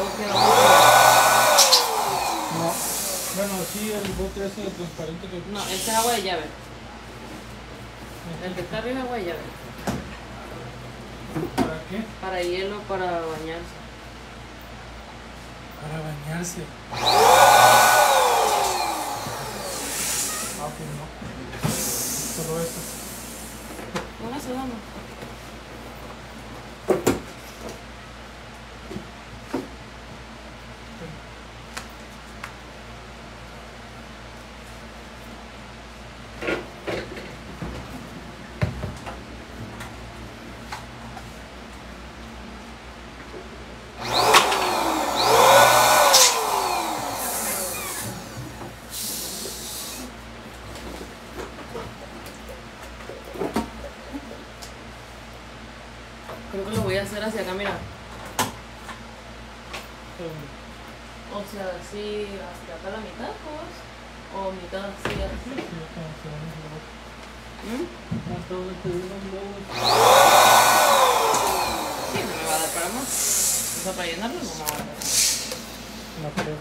agua queda No. Bueno, sí, el bote ese transparente que... No, esta es agua de llave. El que está arriba es agua de llave. ¿Para qué? Para hielo, para bañarse. Para bañarse. Ah, pues no. Solo esto. Una segunda. Creo que lo voy a hacer hacia acá, mira. O sea, así hasta acá la mitad, pues. O mitad así, así. ¿Mm? Sí, no me va a dar para más. O sea, para llenarlo no me va a dar. No creo.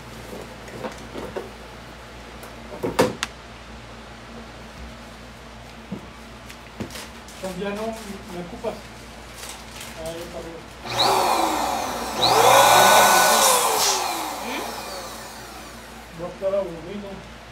Pues ya no me ocupas. Ahí para arriba. Voy a estar aburrido.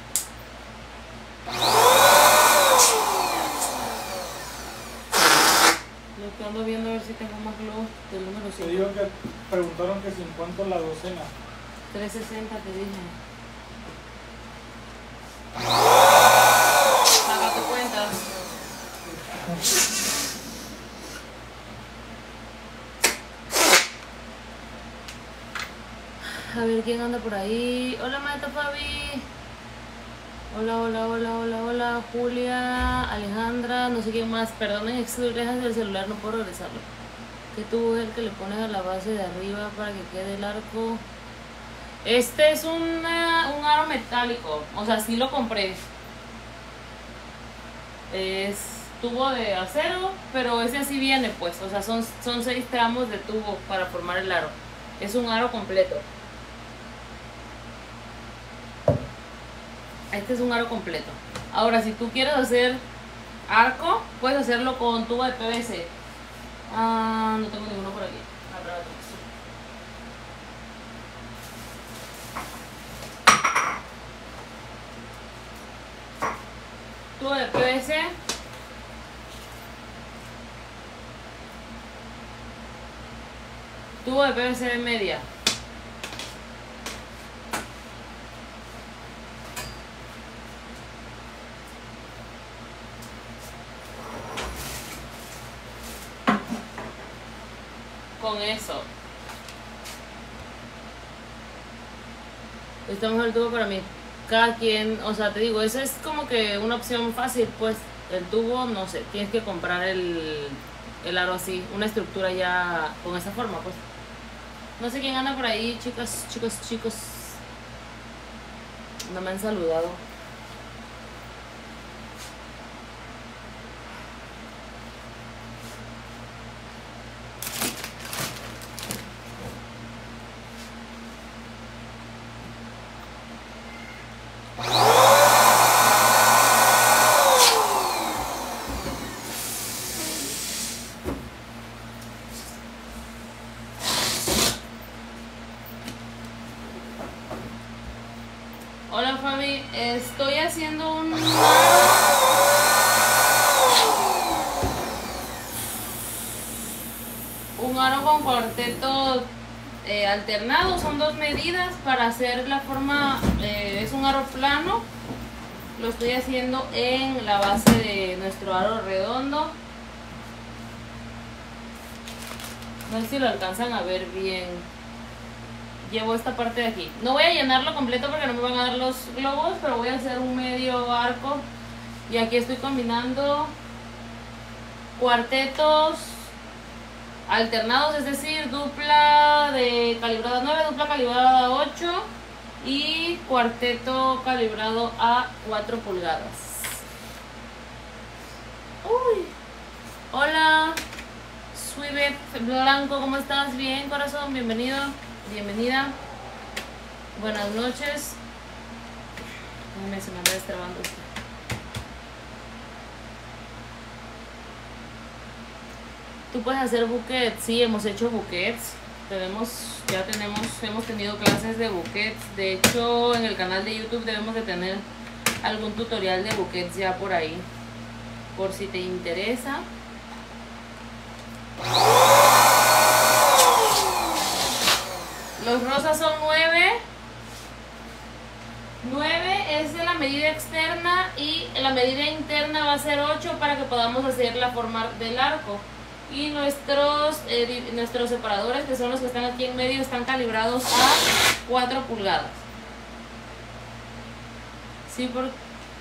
Lo que ando viendo a ver si tengo más globos del número Te 5. digo que preguntaron que si en cuánto la docena. 360 te dije. Saca tu cuenta. A ver quién anda por ahí. Hola, maestra Fabi. Hola, hola, hola, hola, hola. Julia, Alejandra, no sé quién más. Perdonen, es que dejas del celular, no puedo regresarlo. ¿Qué tubo es el que le pones a la base de arriba para que quede el arco? Este es un aro metálico. O sea, sí lo compré. Es tubo de acero, pero ese así viene, pues. O sea, son 6 tramos de tubo para formar el aro. Es un aro completo. Este es un aro completo. Ahora, si tú quieres hacer arco, puedes hacerlo con tubo de PVC. Ah, no tengo ninguno por aquí. Atrás. Tubo de PVC. Tubo de PVC de media. Con eso. Este es el tubo para mí. Cada quien, o sea, te digo, esa es como que una opción fácil, pues. El tubo, no sé, tienes que comprar el aro así, una estructura ya con esa forma, pues. No sé quién anda por ahí, chicas, chicos, chicos. No me han saludado. Hola Fabi, estoy haciendo un aro con cuarteto alternado, son 2 medidas para hacer la forma, es un aro plano, lo estoy haciendo en la base de nuestro aro redondo. No sé si lo alcanzan a ver bien. Llevo esta parte de aquí. No voy a llenarlo completo porque no me van a dar los globos, pero voy a hacer un medio arco. Y aquí estoy combinando cuartetos alternados, es decir, dupla de calibrada 9, dupla calibrada 8 y cuarteto calibrado a 4 pulgadas. Uy. Hola, Suibet Blanco, ¿cómo estás? Bien, corazón, bienvenido. bienvenida. Buenas noches. Se me anda destrabando esto. Tú puedes hacer buquets. Sí, hemos hecho buquets. Hemos tenido clases de buquets. De hecho, en el canal de YouTube debemos de tener algún tutorial de buquets ya por ahí, por si te interesa. Los rosas son 9. 9 es de la medida externa y la medida interna va a ser 8 para que podamos hacer la forma del arco. Y nuestros separadores, que son los que están aquí en medio, están calibrados a 4 pulgadas. Sí, por...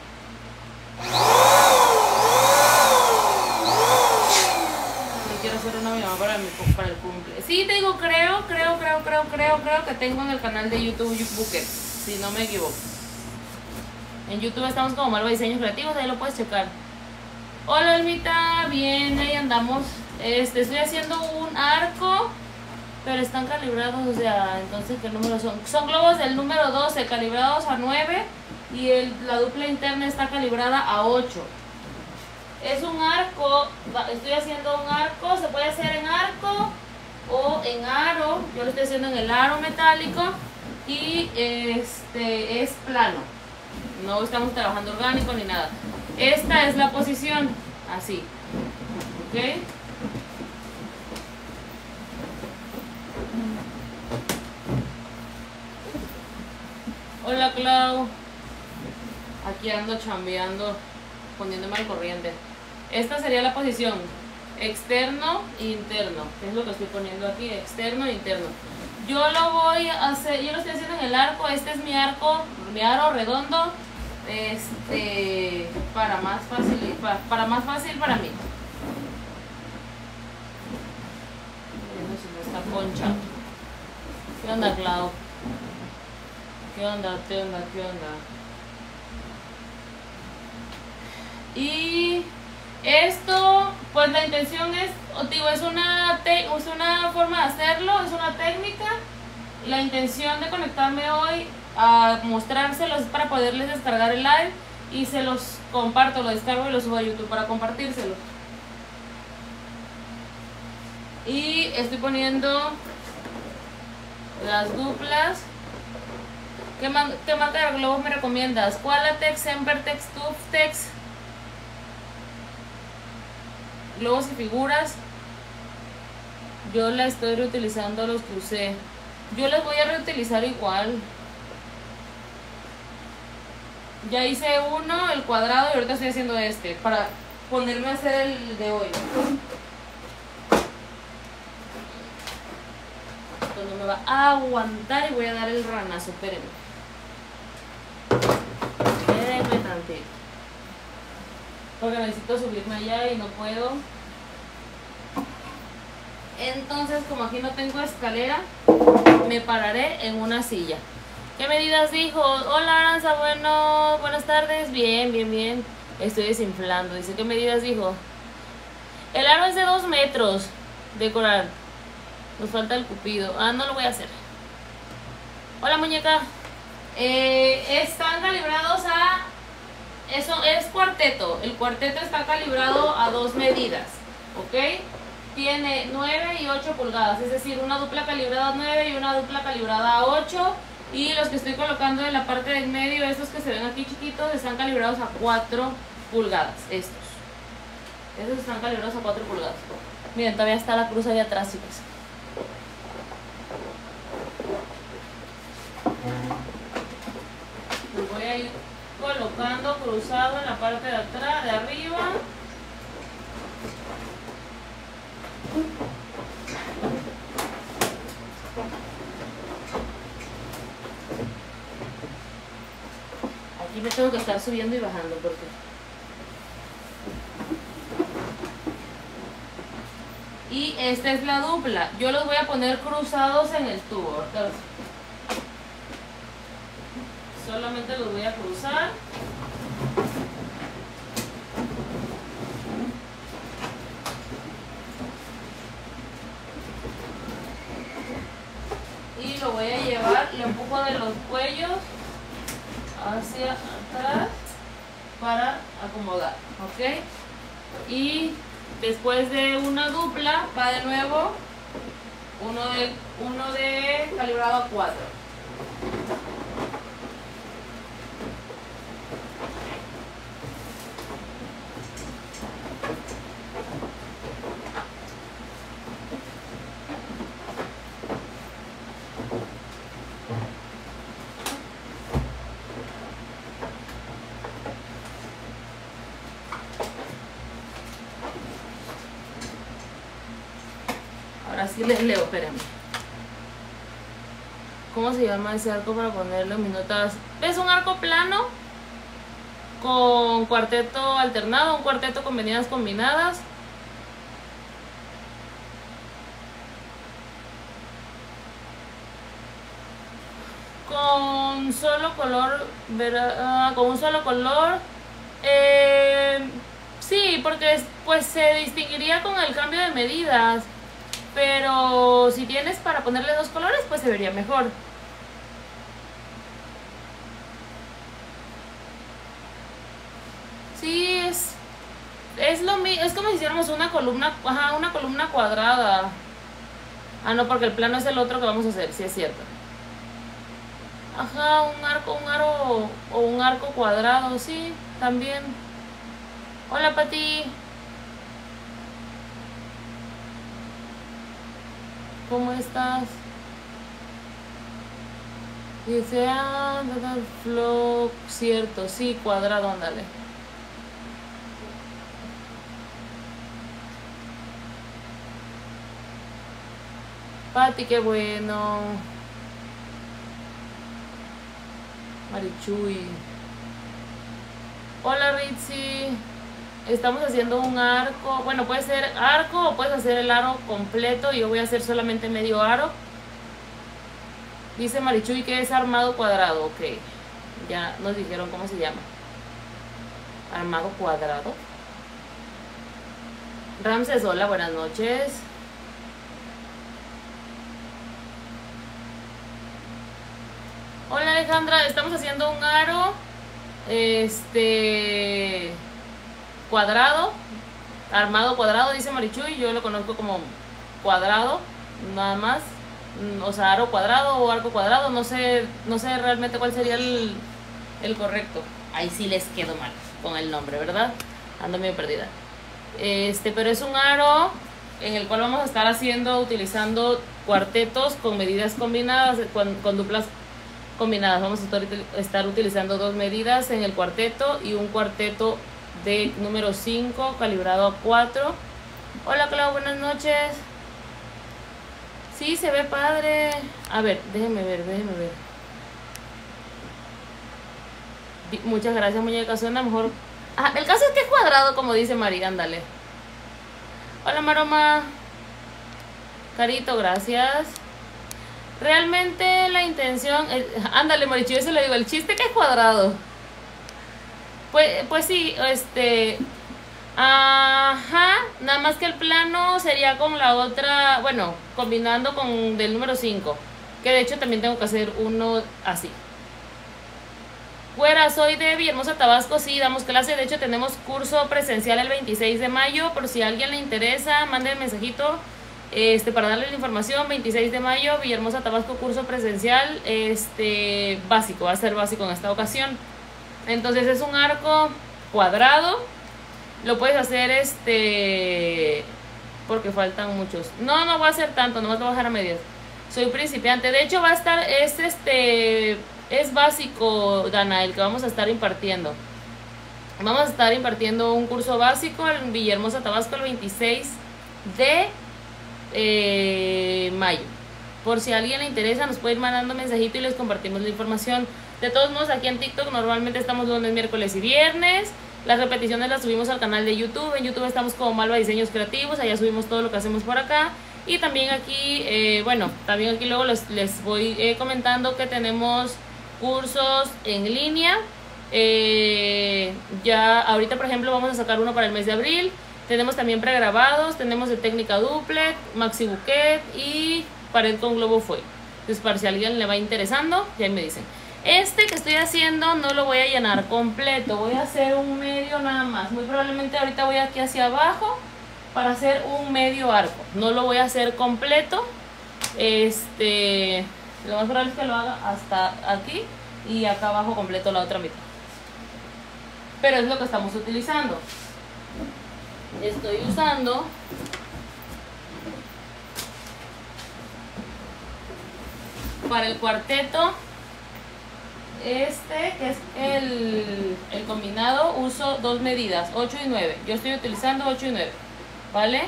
Quiero hacer una llamada para el cumple. Sí, te digo, creo que tengo en el canal de YouTube Bucket, si no me equivoco. En YouTube estamos como Malva Diseños Creativos, ahí lo puedes checar. Hola Almita, bien, ahí andamos. Estoy haciendo un arco, pero están calibrados, o sea, entonces ¿qué número son? Son globos del número 12, calibrados a 9, y la dupla interna está calibrada a 8. Es un arco, estoy haciendo un arco, se puede hacer en arco o en aro. Yo lo estoy haciendo en el aro metálico y es plano. No estamos trabajando orgánico ni nada. Esta es la posición, así. ¿Ok? Hola Clau. Aquí ando chambeando, poniéndome al corriente. Esta sería la posición externo e interno, que es lo que estoy poniendo aquí, externo e interno. Yo lo voy a hacer, yo lo estoy haciendo en el arco. Este es mi arco, mi aro redondo, para más fácil para mí. Viendo si no está ponchado. ¿Qué onda, Clau? ¿Qué onda? Y esto, pues la intención es, digo, es una forma de hacerlo, es una técnica. La intención de conectarme hoy a mostrárselos es para poderles descargar el live y se los comparto, lo descargo y lo subo a YouTube para compartírselos. Y estoy poniendo las duplas. ¿Qué marca de globos me recomiendas? Qualatex, Sempertex, Tuftex, globos y figuras. Yo la estoy reutilizando los que usé. Yo les voy a reutilizar igual. Ya hice uno, el cuadrado, y ahorita estoy haciendo este para ponerme a hacer el de hoy. Esto no me va a aguantar y voy a dar el ranazo. Espérenme tantito, porque necesito subirme allá y no puedo. Entonces, como aquí no tengo escalera, me pararé en una silla. ¿Qué medidas dijo? Hola Aranza, buenas tardes. Bien. Estoy desinflando. Dice, ¿qué medidas dijo? El aro es de 2 metros de coral. Nos falta el cupido. No lo voy a hacer. Hola muñeca. Están calibrados a... Eso es cuarteto. El cuarteto está calibrado a 2 medidas. ¿Ok? Tiene 9 y 8 pulgadas. Es decir, una dupla calibrada a 9 y una dupla calibrada a 8. Y los que estoy colocando en la parte del medio, estos que se ven aquí chiquitos, están calibrados a 4 pulgadas. Estos están calibrados a 4 pulgadas. Miren, todavía está la cruz ahí atrás, chicos. Los voy a ir colocando cruzado en la parte de atrás, de arriba. Aquí me tengo que estar subiendo y bajando porque... Y esta es la dupla. Yo los voy a poner cruzados en el tubo. Solamente los voy a cruzar. lo empujo de los cuellos hacia atrás para acomodar, ¿ok? Y después de una dupla va de nuevo uno de calibrado a 4. Ahora sí les leo, espérenme. ¿Cómo se llama ese arco para ponerle minutas? Es un arco plano con cuarteto alternado, un cuarteto con medidas combinadas. Con solo color, con un solo color. Sí, porque pues se distinguiría con el cambio de medidas. Pero si tienes para ponerle 2 colores, pues se vería mejor. Sí, es lo mismo, es como si hiciéramos una columna, una columna cuadrada. Ah, no, porque el plano es el otro que vamos a hacer, sí es cierto. Ajá, un aro o un arco cuadrado, sí, también. Hola, Pati. ¿Cómo estás? Dice, flow, cierto, sí, cuadrado, ándale. Pati, qué bueno. Marichuy. Hola, Ritzy. Estamos haciendo un arco. Bueno, puede ser arco o puedes hacer el aro completo. Yo voy a hacer solamente medio aro. Dice Marichuy que es armado cuadrado. Ok. Ya nos dijeron cómo se llama. Armado cuadrado. Ramses, hola, buenas noches. Hola, Alejandra. Estamos haciendo un aro. Cuadrado, armado cuadrado, dice Marichuy. Yo lo conozco como cuadrado, nada más. O sea, aro cuadrado o arco cuadrado. No sé realmente cuál sería el correcto. Ahí sí les quedo mal con el nombre, ¿verdad? Ando medio perdida. Pero es un aro en el cual vamos a estar utilizando cuartetos con medidas combinadas, con duplas combinadas. Vamos a estar utilizando 2 medidas en el cuarteto y un cuarteto de número 5 calibrado a 4. Hola, Clau, buenas noches. Sí, se ve padre. A ver, déjenme ver. Muchas gracias, muñeca. Suena mejor. Ah, el caso es que es cuadrado, como dice María, ándale. Hola, Maroma. Carito, gracias. Realmente la intención ándale, Marichu, yo se le digo, el chiste que es cuadrado. Pues sí, ajá, nada más que el plano sería con la otra, bueno, combinando con del número 5, que de hecho también tengo que hacer uno así. Güera, soy de Villahermosa, Tabasco, sí, damos clase, de hecho tenemos curso presencial el 26 de mayo, por si a alguien le interesa, mande el mensajito, para darle la información. 26 de mayo, Villahermosa, Tabasco, curso presencial, básico, va a ser básico en esta ocasión. Entonces es un arco cuadrado, lo puedes hacer porque faltan muchos. No voy a hacer tanto, nomás lo voy a dejar a medias. Soy principiante, de hecho va a estar, es básico, Dana, el que vamos a estar impartiendo. Vamos a estar impartiendo un curso básico en Villahermosa, Tabasco, el 26 de mayo. Por si a alguien le interesa, nos puede ir mandando mensajito y les compartimos la información. De todos modos, aquí en TikTok normalmente estamos lunes, miércoles y viernes. Las repeticiones las subimos al canal de YouTube. En YouTube estamos como Malva Diseños Creativos. Allá subimos todo lo que hacemos por acá. Y también aquí, también aquí luego les voy comentando que tenemos cursos en línea. Ya ahorita, por ejemplo, vamos a sacar uno para el mes de abril. Tenemos también pregrabados, tenemos de técnica duplex, maxi bouquet y pared con globo foil. Entonces, para si a alguien le va interesando, ya me dicen. Este que estoy haciendo no lo voy a llenar completo, voy a hacer un medio nada más. Muy probablemente ahorita voy aquí hacia abajo para hacer un medio arco. No lo voy a hacer completo. Lo más probable es que lo haga hasta aquí y acá abajo completo la otra mitad. Pero es lo que estamos utilizando. Estoy usando para el cuarteto que es el combinado, uso 2 medidas, 8 y 9. Yo estoy utilizando 8 y 9, ¿vale?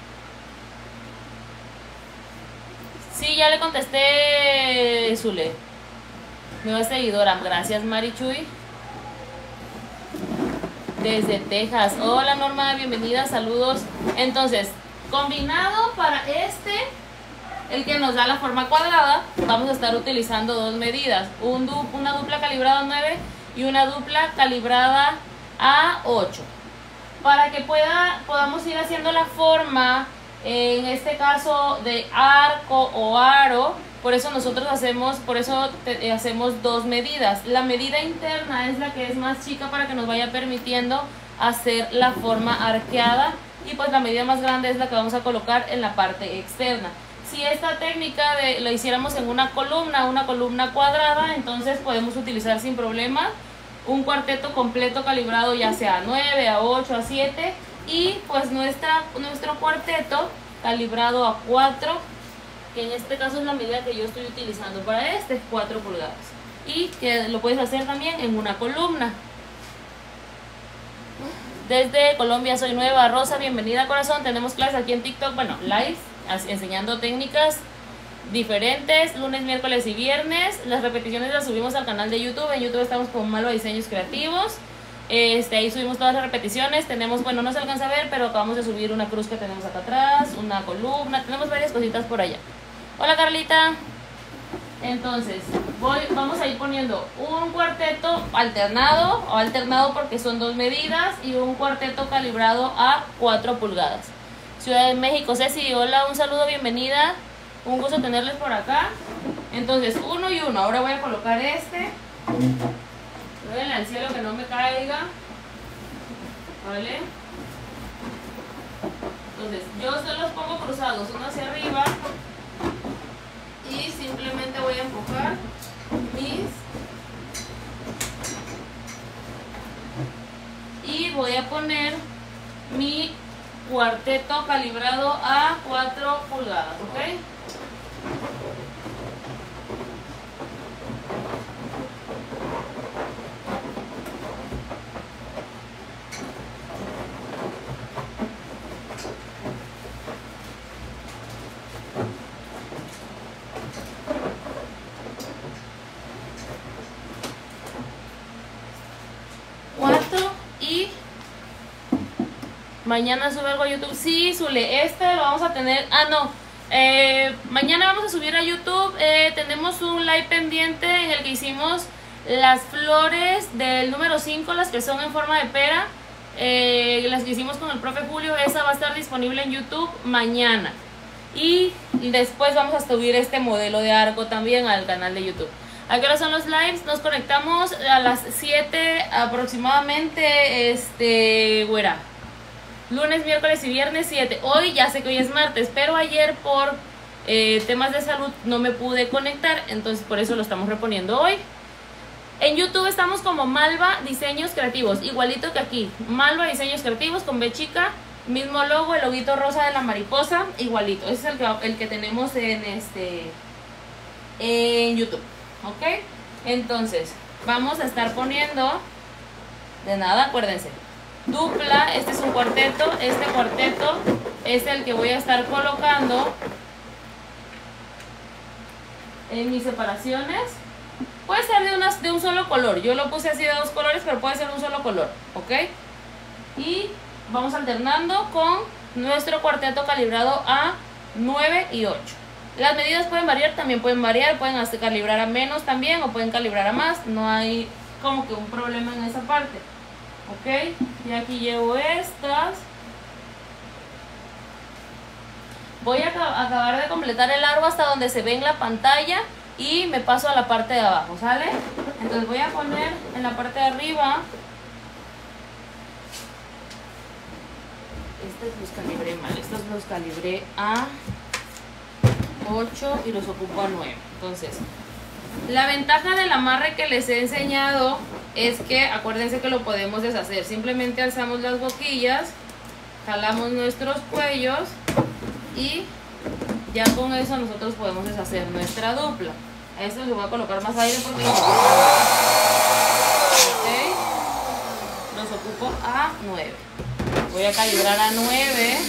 Sí, ya le contesté, Zule. Nueva seguidora, gracias Marichuy. Desde Texas. Hola Norma, bienvenida, saludos. Entonces, combinado para el que nos da la forma cuadrada, vamos a estar utilizando 2 medidas, una dupla calibrada a 9 y una dupla calibrada a 8, para que podamos ir haciendo la forma, en este caso de arco o aro. Por eso nosotros hacemos 2 medidas. La medida interna es la que es más chica para que nos vaya permitiendo hacer la forma arqueada, y pues la medida más grande es la que vamos a colocar en la parte externa. Si esta técnica lo hiciéramos en una columna cuadrada, entonces podemos utilizar sin problema un cuarteto completo calibrado, ya sea a 9, a 8, a 7, y pues nuestro cuarteto calibrado a 4, que en este caso es la medida que yo estoy utilizando para 4 pulgadas, y que lo puedes hacer también en una columna. Desde Colombia soy nueva, Rosa, bienvenida corazón. Tenemos clases aquí en TikTok, bueno, live, enseñando técnicas diferentes, lunes, miércoles y viernes. Las repeticiones las subimos al canal de YouTube. En YouTube estamos con Malva Diseños Creativos. Ahí subimos todas las repeticiones. Tenemos, bueno, no se alcanza a ver, pero acabamos de subir una cruz que tenemos acá atrás, una columna, tenemos varias cositas por allá. Hola Carlita. Entonces, vamos a ir poniendo un cuarteto alternado porque son 2 medidas, y un cuarteto calibrado a 4 pulgadas. Ciudad de México, Ceci, hola, un saludo, bienvenida. Un gusto tenerles por acá. Entonces, 1 y 1. Ahora voy a colocar Ruédenle al cielo que no me caiga. ¿Vale? Entonces, yo se los pongo cruzados, uno hacia arriba. Y simplemente voy a empujar y voy a poner mi cuarteto calibrado a 4 pulgadas, ¿ok? Mañana sube algo a YouTube. Sí, Zule, lo vamos a tener. Mañana vamos a subir a YouTube. Tenemos un live pendiente en el que hicimos las flores del número 5, las que son en forma de pera. Las que hicimos con el profe Julio. Esa va a estar disponible en YouTube mañana. Y después vamos a subir este modelo de arco también al canal de YouTube. ¿A qué hora son los lives? Nos conectamos a las 7 aproximadamente, güera. Lunes, miércoles y viernes 7. Hoy ya sé que hoy es martes, pero ayer por temas de salud no me pude conectar, entonces por eso lo estamos reponiendo hoy. En YouTube estamos como Malva Diseños Creativos, igualito que aquí. Malva Diseños Creativos con B chica, mismo logo, el loguito rosa de la mariposa, igualito. Ese es el que tenemos en YouTube, ¿ok? Entonces, vamos a estar poniendo, de nada, acuérdense, dupla, este es un cuarteto, este cuarteto es el que voy a estar colocando en mis separaciones. Puede ser de un solo color, yo lo puse así de 2 colores, pero puede ser un solo color, ¿ok? Y vamos alternando con nuestro cuarteto calibrado a 9 y 8. Las medidas pueden variar, pueden hasta calibrar a menos también, o pueden calibrar a más, no hay como que un problema en esa parte. Ok, y aquí llevo estas. Voy a acabar de completar el largo hasta donde se ve en la pantalla y me paso a la parte de abajo, ¿sale? Entonces voy a poner en la parte de arriba. Estos los calibré mal, estos los calibré a 8 y los ocupo a 9. Entonces, la ventaja del amarre que les he enseñado es que acuérdense que lo podemos deshacer. Simplemente alzamos las boquillas, jalamos nuestros cuellos y ya con eso nosotros podemos deshacer nuestra dupla. A esto le voy a colocar más aire porque los ocupo a 9. Voy a calibrar a 9.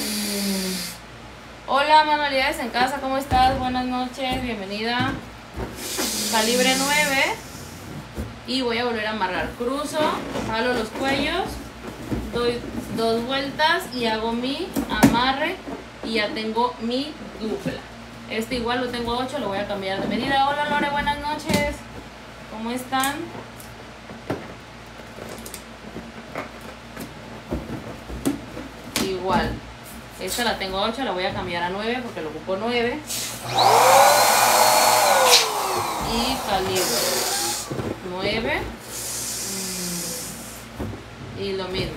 Hola, Manualidades en Casa, ¿cómo estás? Buenas noches, bienvenida. Calibre 9. Y voy a volver a amarrar. Cruzo, jalo los cuellos, doy 2 vueltas y hago mi amarre y ya tengo mi dupla. Este igual lo tengo a 8, lo voy a cambiar de medida. Hola Lore, buenas noches. ¿Cómo están? Igual. Esta la tengo a 8, la voy a cambiar a 9 porque lo ocupo 9. Y calibro 9. Y lo mismo.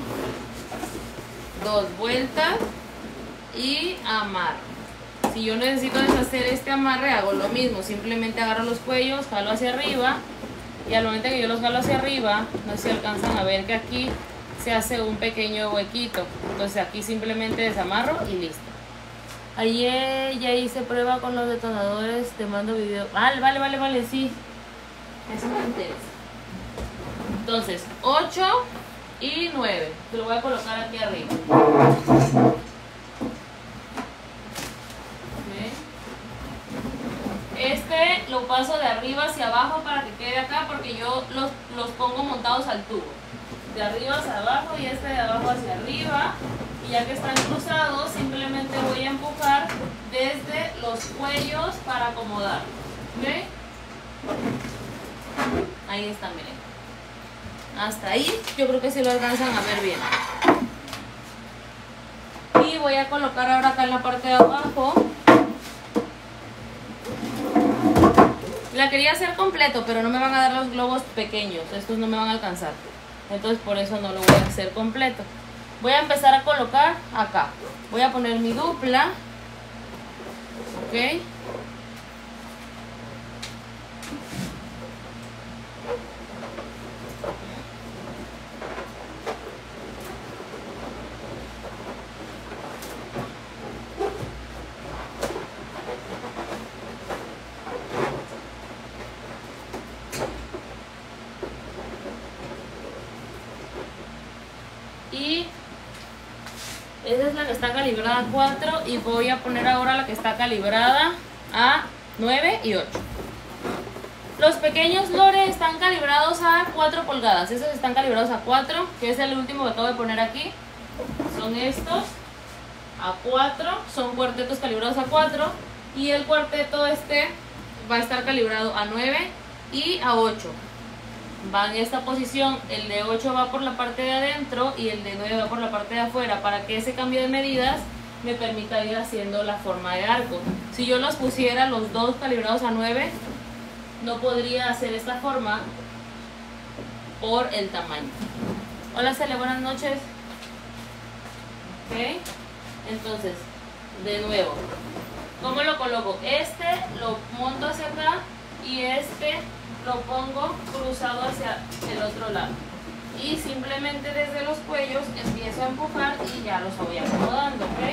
2 vueltas y amarro. Si yo necesito deshacer este amarre, hago lo mismo. Simplemente agarro los cuellos, jalo hacia arriba. Y al momento que yo los jalo hacia arriba, no sé si alcanzan a ver que aquí se hace un pequeño huequito. Entonces aquí simplemente desamarro y listo. Ayer ya hice prueba con los detonadores, te mando video. Vale, sí. Eso me interesa. Entonces, 8 y 9. Te lo voy a colocar aquí arriba. Este lo paso de arriba hacia abajo para que quede acá porque yo los pongo montados al tubo. De arriba hacia abajo y este de abajo hacia arriba. Y ya que están cruzados, simplemente voy a empujar desde los cuellos para acomodar. ¿Ok? Ahí está, miren. Hasta ahí, yo creo que sí lo alcanzan a ver bien. Y voy a colocar ahora acá en la parte de abajo. La quería hacer completo, pero no me van a dar los globos pequeños. Estos no me van a alcanzar. Entonces por eso no lo voy a hacer completo. Voy a empezar a colocar acá. Voy a poner mi dupla. Ok. Y esa es la que está calibrada a 4 y voy a poner ahora la que está calibrada a 9 y 8. Los pequeños Lore están calibrados a 4 pulgadas. Esos están calibrados a 4, que es el último que acabo de poner aquí. Son estos a 4, son cuartetos calibrados a 4 y el cuarteto este va a estar calibrado a 9 y a 8. Va en esta posición, el de 8 va por la parte de adentro y el de 9 va por la parte de afuera, para que ese cambio de medidas me permita ir haciendo la forma de arco. Si yo los pusiera los dos calibrados a 9, no podría hacer esta forma por el tamaño. Hola Cele, buenas noches. Ok, entonces, de nuevo, ¿cómo lo coloco? Este lo monto hacia acá y este lo pongo cruzado hacia el otro lado y simplemente desde los cuellos empiezo a empujar y ya los voy acomodando, ¿ok?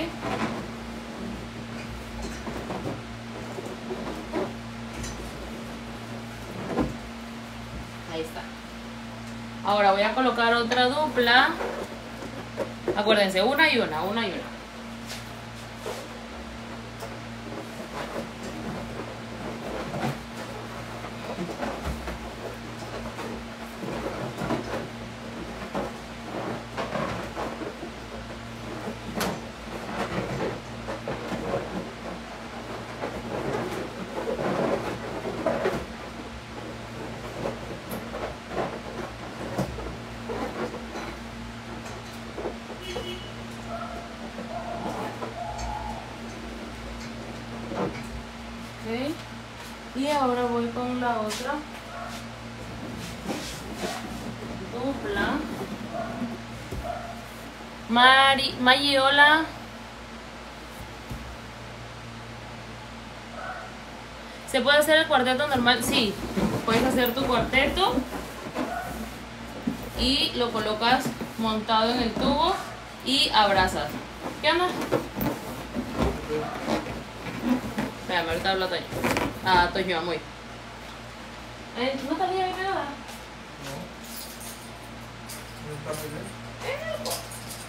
Ahí está. Ahora voy a colocar otra dupla. Acuérdense, una y una. Ok. Y ahora voy con la otra. Dupla. Magiola. ¿Se puede hacer el cuarteto normal? Sí. Puedes hacer tu cuarteto y lo colocas montado en el tubo y abrazas. ¿Qué onda? Espérame, ahorita hablo a Toño. Ah, Toño, muy. ¿No está bien pegada? No. No está muy bien.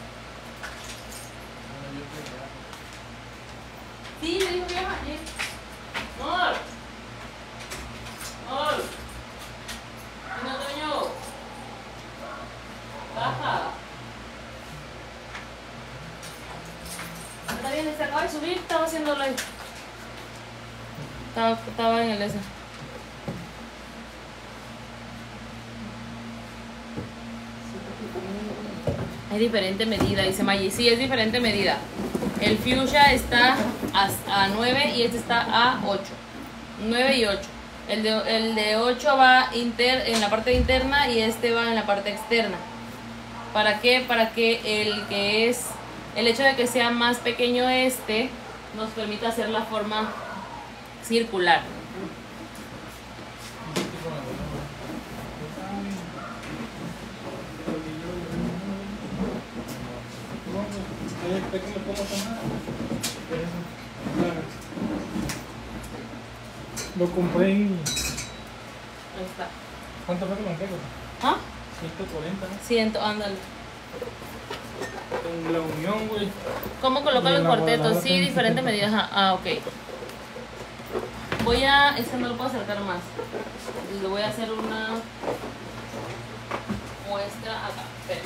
Sí, le dijo viaja. Amor. Amor. No, Toño. Baja. Está bien, se acaba de subir, estaba haciendo live. Estaba en el ese. Es diferente medida, dice Maggi. Sí, es diferente medida. El fuchsia está a 9 y este está a 8. 9 y 8. El de 8 va en la parte interna y este va en la parte externa. ¿Para qué? Para que el hecho de que sea más pequeño este nos permita hacer la forma circular. Lo compré en... Ahí está. ¿Cuánto fue que lo compré? ¿Ah? 140, ¿no? 100, ándale. En la Unión, güey. ¿Cómo colocar los En la cuartetos? Guadalajara Sí, tengo diferente 70. medida. Ah, ok. Es que no lo puedo acercar más. Le voy a hacer una muestra acá. Espera.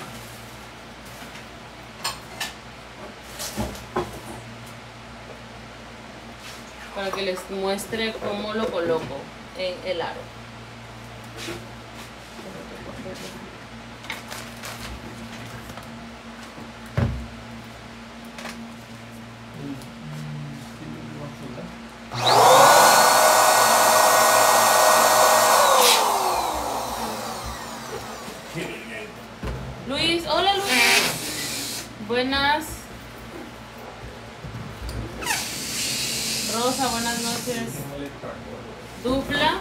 Para que les muestre cómo lo coloco en el aro. Luis, hola Luis. Buenas. Rosa, buenas noches. Dupla.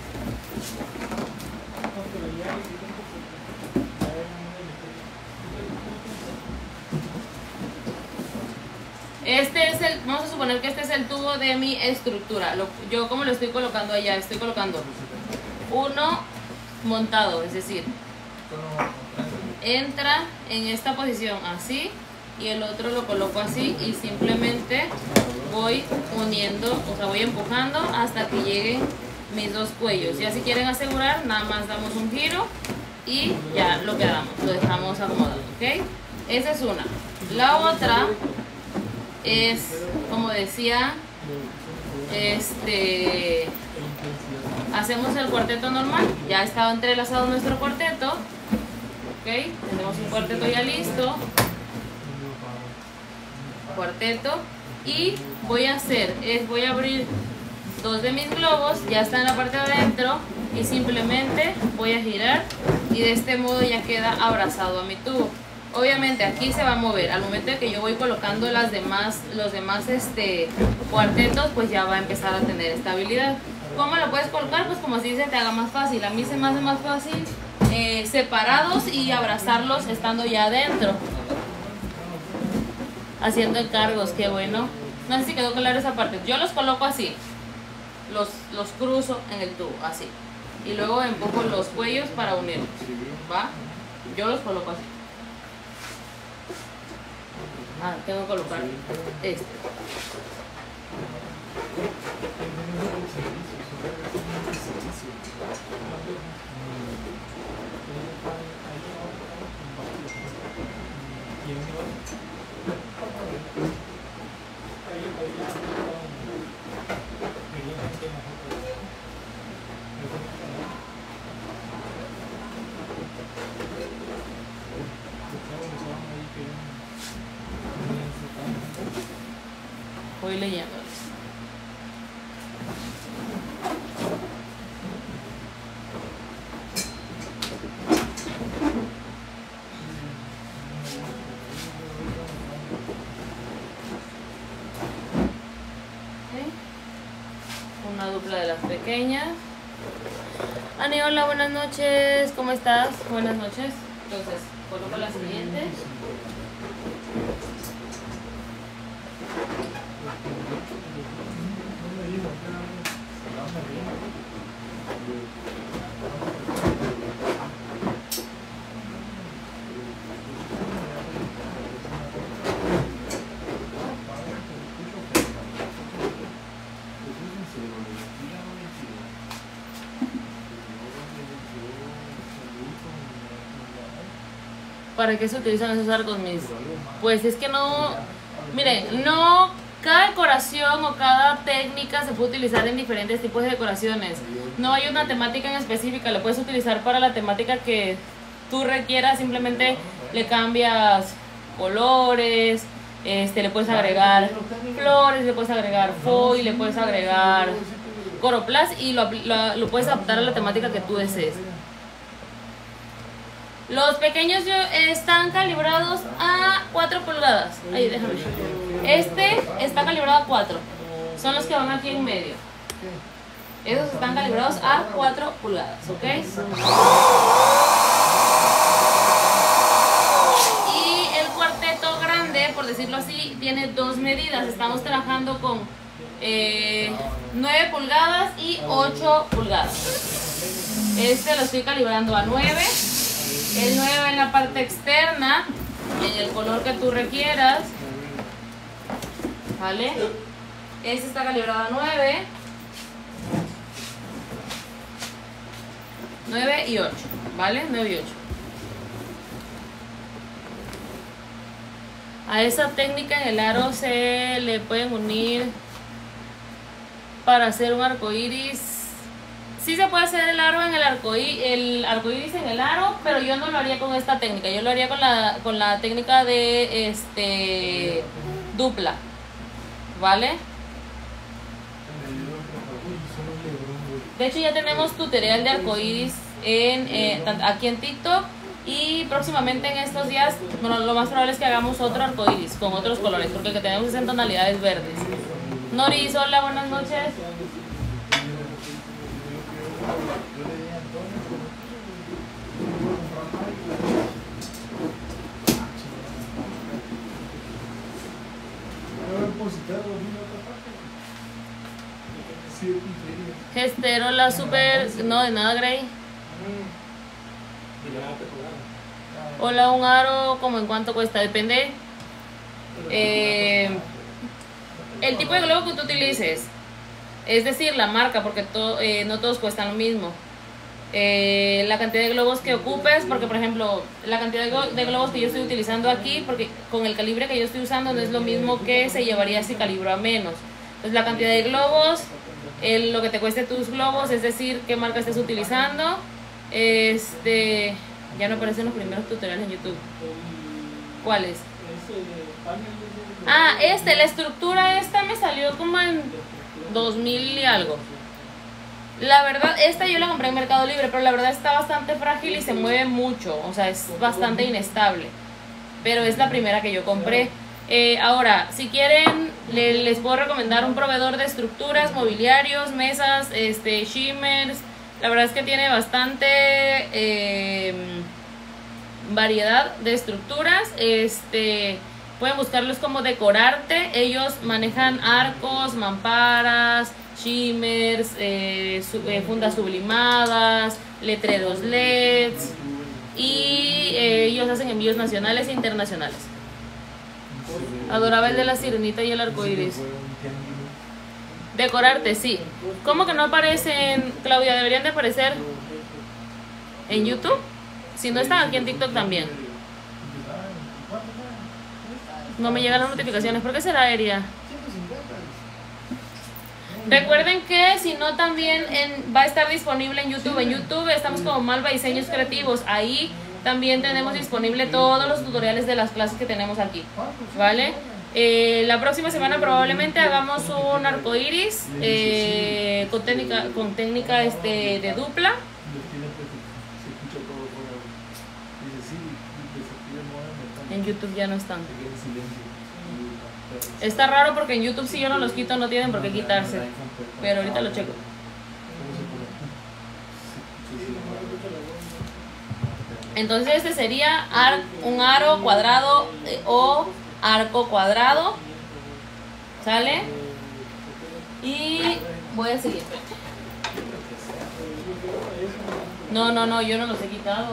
Vamos a suponer que este es el tubo de mi estructura. Yo como lo estoy colocando allá, estoy colocando uno montado, es decir, entra en esta posición así y el otro lo coloco así y simplemente voy uniendo, o sea, voy empujando hasta que lleguen mis dos cuellos. Ya si quieren asegurar, nada más damos un giro y ya lo quedamos, lo dejamos acomodado, ¿ok? Esa es una. La otra es, como decía, hacemos el cuarteto normal. Ya estaba entrelazado nuestro cuarteto, ¿ok? Tenemos un cuarteto ya listo. Cuarteto. Y voy a abrir dos de mis globos, ya está en la parte de adentro, y simplemente voy a girar y de este modo ya queda abrazado a mi tubo. Obviamente aquí se va a mover, al momento de que yo voy colocando los demás cuartetos, pues ya va a empezar a tener estabilidad. ¿Cómo lo puedes colocar? Pues como así se te haga más fácil. A mí se me hace más fácil separados y abrazarlos estando ya adentro. Haciendo encargos, qué bueno. No sé si quedó claro esa parte. Yo los coloco así. Los cruzo en el tubo, así. Y luego empujo los cuellos para unirlos. ¿Va? Yo los coloco así. Ah, tengo que colocar este. Voy leyéndoles. dupla de las pequeñas. Ani, hola, buenas noches. ¿Cómo estás? Buenas noches. Entonces, coloco la siguiente. ¿Para qué se utilizan esos arcos, mis? Pues es que no... Miren, no... Cada decoración o cada técnica se puede utilizar en diferentes tipos de decoraciones. No hay una temática en específica, lo puedes utilizar para la temática que tú requieras. Simplemente le cambias colores, le puedes agregar flores, le puedes agregar foil, le puedes agregar coroplast y lo puedes adaptar a la temática que tú desees. Los pequeños están calibrados a 4 pulgadas. Ahí, déjame. Este está calibrado a 4. Son los que van aquí en medio. Esos están calibrados a 4 pulgadas, ¿ok? Y el cuarteto grande, por decirlo así, tiene 2 medidas. Estamos trabajando con 9 pulgadas y 8 pulgadas. Este lo estoy calibrando a 9. El 9 en la parte externa, en el color que tú requieras, ¿vale? Este está calibrado a 9, 9 y 8, ¿vale? 9 y 8. A esa técnica en el aro se le pueden unir para hacer un arco iris. Sí se puede hacer el arco iris en el aro, pero yo no lo haría con esta técnica. Yo lo haría con la técnica de dupla, ¿vale? De hecho ya tenemos tutorial de arco iris aquí en TikTok y próximamente en estos días, bueno, lo más probable es que hagamos otro arco iris con otros colores, porque el que tenemos es en tonalidades verdes. Noris, hola, buenas noches. Gesterola super, no de nada, Grey. Hola, un aro, ¿como en cuánto cuesta? Depende el tipo de globo que tú utilices, es decir, la marca, porque no todos cuestan lo mismo. La cantidad de globos que ocupes, porque por ejemplo la cantidad de globos que yo estoy utilizando aquí, porque con el calibre que yo estoy usando no es lo mismo que se llevaría si calibro a menos. Entonces la cantidad de globos, lo que te cueste tus globos, es decir, qué marca estés utilizando. Ya no aparecen los primeros tutoriales en YouTube. ¿Cuáles? Ah, la estructura esta me salió como en 2000 y algo. La verdad, esta yo la compré en Mercado Libre, pero la verdad está bastante frágil y se mueve mucho, o sea, es bastante inestable. Pero es la primera que yo compré. Ahora, si quieren, les puedo recomendar un proveedor de estructuras, mobiliarios, mesas, shimmers. La verdad es que tiene bastante variedad de estructuras. Pueden buscarlos como Decorarte. Ellos manejan arcos, mamparas, shimmers, fundas sublimadas, letreros LEDs, y ellos hacen envíos nacionales e internacionales. Adoraba el de la sirenita y el arco iris. Decorarte, sí. ¿Cómo que no aparecen, Claudia? Deberían de aparecer en YouTube. Si no, están aquí en TikTok también. No me llegan las notificaciones. ¿Por qué será, Aérea? Recuerden que si no, también va a estar disponible en YouTube. En YouTube estamos como Malva Diseños Creativos. Ahí también tenemos disponible todos los tutoriales de las clases que tenemos aquí, ¿vale? La próxima semana probablemente hagamos un arco iris con técnica de dupla. En YouTube ya no están. Está raro porque en YouTube si yo no los quito no tienen por qué quitarse. Pero ahorita lo checo. Entonces este sería un aro cuadrado o arco cuadrado. ¿Sale? Y voy a seguir. No, yo no los he quitado.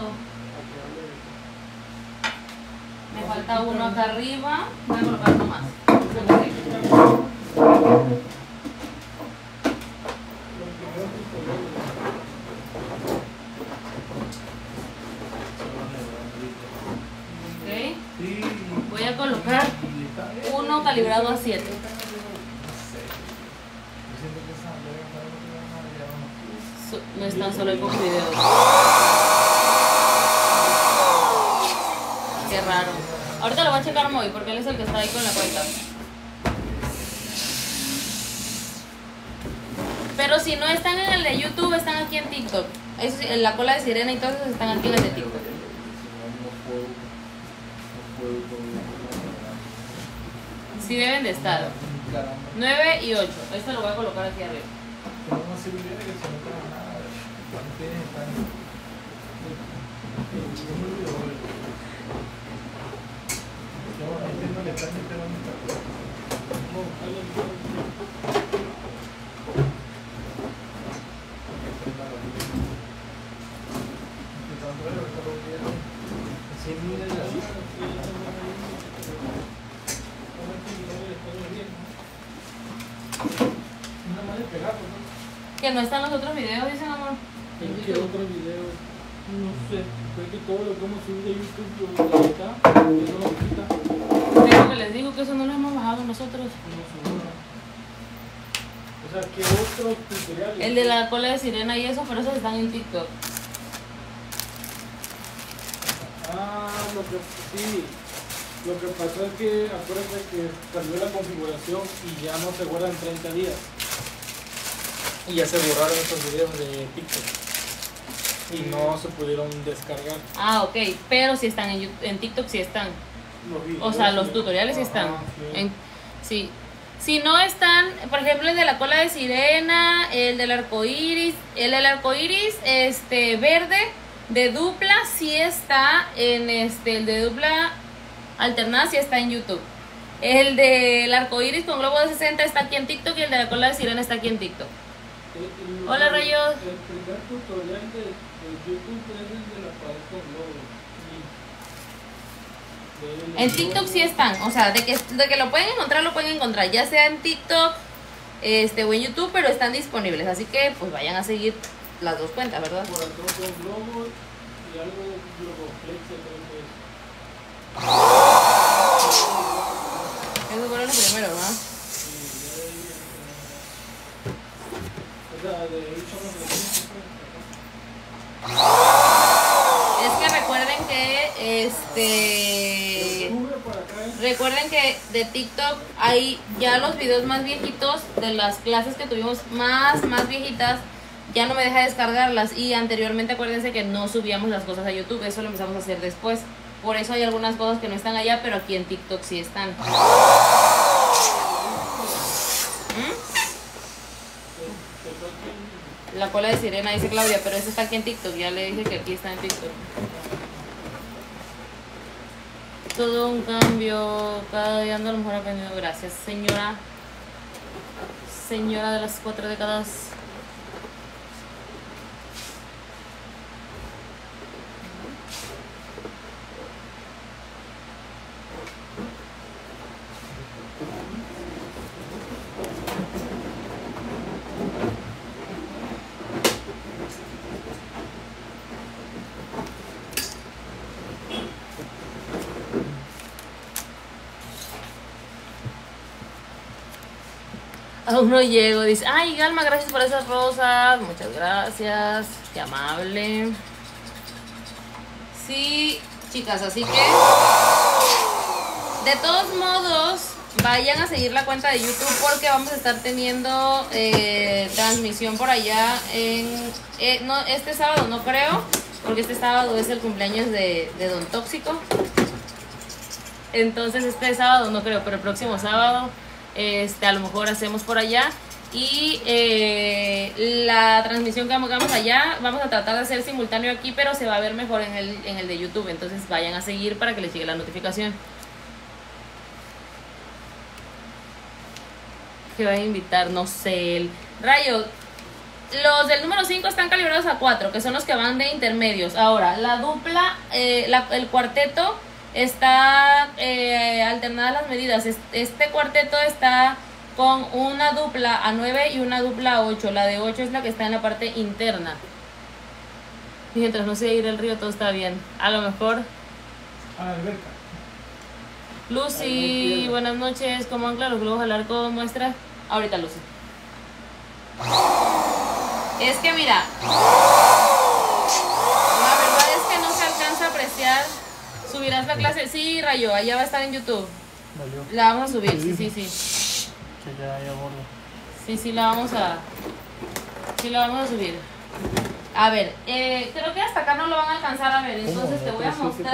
Me falta uno acá arriba. Voy a colocar uno más. Ok. Voy a colocar uno calibrado a 7. No están solo hay pocos videos. Qué raro. Ahorita lo voy a checar Moy porque él es el que está ahí con la cuenta. Pero si no están en el de YouTube, están aquí en TikTok. Eso sí, la cola de sirena y todos esos están aquí en el de TikTok. Sí deben de estar. 9 y 8. Esto lo voy a colocar aquí arriba. Que no están los otros videos, dicen amor. ¿Qué otro video? No sé. Creo que todo lo que hemos subido de YouTube lo está. Eso lo quita. Pero que les digo que eso no lo hemos bajado nosotros. O sea, ¿qué otros tutoriales? El de la cola de sirena y eso, pero esos están en TikTok. Lo que sí. Lo que pasó es que acuérdense que cambió la configuración y ya no se guardan 30 días. Y ya se borraron esos videos de TikTok. Y no se pudieron descargar. Ah, ok. Pero si están en TikTok, sí están. Los videos, O sea, los tutoriales sí están. Sí. Sí. Si no están, por ejemplo, el de la cola de sirena, el del arco iris, verde de dupla sí está en el de dupla alternada sí está en YouTube. El del arco iris con globo de 60 está aquí en TikTok y el de la cola de sirena está aquí en TikTok. Hola, Rayos. El primer tutorial de YouTube es el de la pared con globo. En TikTok sí están, o sea, de que lo pueden encontrar, ya sea en TikTok o en YouTube, pero están disponibles, así que pues vayan a seguir las dos cuentas, ¿verdad? Por acá con globo y algo de globoflex, creo que es. Eso fueron los primeros, ¿no? Es que recuerden que de TikTok hay ya los videos más viejitos de las clases que tuvimos más viejitas, ya no me deja descargarlas, y anteriormente acuérdense que no subíamos las cosas a YouTube, eso lo empezamos a hacer después, por eso hay algunas cosas que no están allá, pero aquí en TikTok sí están. La cola de sirena, dice Claudia, pero eso está aquí en TikTok. Ya le dije que aquí está en TikTok. Todo un cambio. Cada día ando a lo mejor aprendiendo. Gracias, señora. Señora de las 4 décadas. Aún no llego, dice. Ay, Galma, gracias por esas rosas. Muchas gracias. Qué amable. Sí, chicas, así que de todos modos, vayan a seguir la cuenta de YouTube porque vamos a estar teniendo transmisión por allá no, este sábado no creo, porque este sábado es el cumpleaños de Don Tóxico. Entonces este sábado no creo, pero el próximo sábado a lo mejor hacemos por allá. Y la transmisión que hagamos allá vamos a tratar de hacer simultáneo aquí, pero se va a ver mejor en el de YouTube. Entonces vayan a seguir para que les llegue la notificación. ¿Qué va a invitar? No sé. El Rayo, los del número 5 están calibrados a 4, que son los que van de intermedios. Ahora, la dupla, el cuarteto está alternadas las medidas. Este cuarteto está con una dupla a 9 y una dupla a 8. La de 8 es la que está en la parte interna. Mientras no se ir el río, todo está bien. A lo mejor. A la alberca. Lucy, buenas noches. ¿Cómo ancla los globos al arco? Muestra. Ahorita, Lucy. Es que mira, la verdad es que no se alcanza a apreciar. ¿Subirás la clase? Sí, Rayo, allá va a estar en YouTube. Valió. La vamos a subir, sí. Que ya abordo. Sí, la vamos a subir. A ver, creo que hasta acá no lo van a alcanzar a ver. Entonces te voy a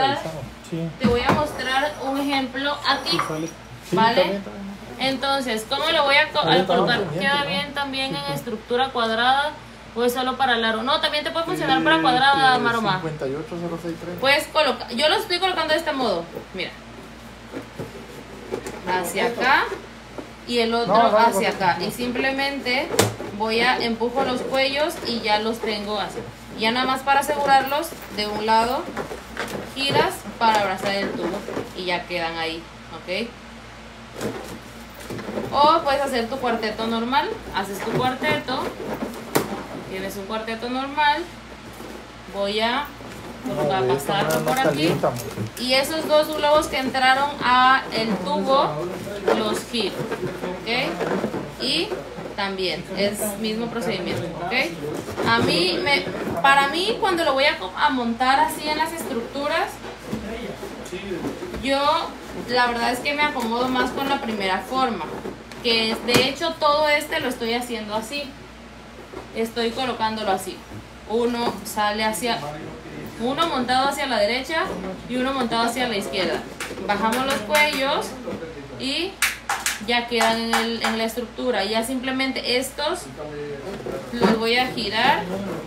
mostrar un ejemplo aquí. ¿Vale? Entonces, ¿cómo lo voy a colocar? ¿Queda bien también en estructura cuadrada o es solo para el aro? No, también te puede funcionar para cuadrada, Maroma. 580630. Puedes colocar, yo lo estoy colocando de este modo. Mira. Hacia acá. Y el otro hacia acá. Y simplemente voy a empujo los cuellos y ya los tengo así. Ya nada más para asegurarlos, de un lado giras para abrazar el tubo y ya quedan ahí, ¿ok? O puedes hacer tu cuarteto normal. Haces tu cuarteto. Tienes un cuarteto normal. Voy a pasarlo por aquí. Y esos dos globos que entraron a el tubo los giro, ¿ok? Y también es mismo procedimiento, ¿ok? Para mí cuando lo voy a montar así en las estructuras, yo la verdad es que me acomodo más con la primera forma, que es, de hecho todo lo estoy haciendo así. Estoy colocándolo así. Uno montado hacia la derecha y uno montado hacia la izquierda. Bajamos los cuellos y ya quedan en la estructura. Ya simplemente estos los voy a girar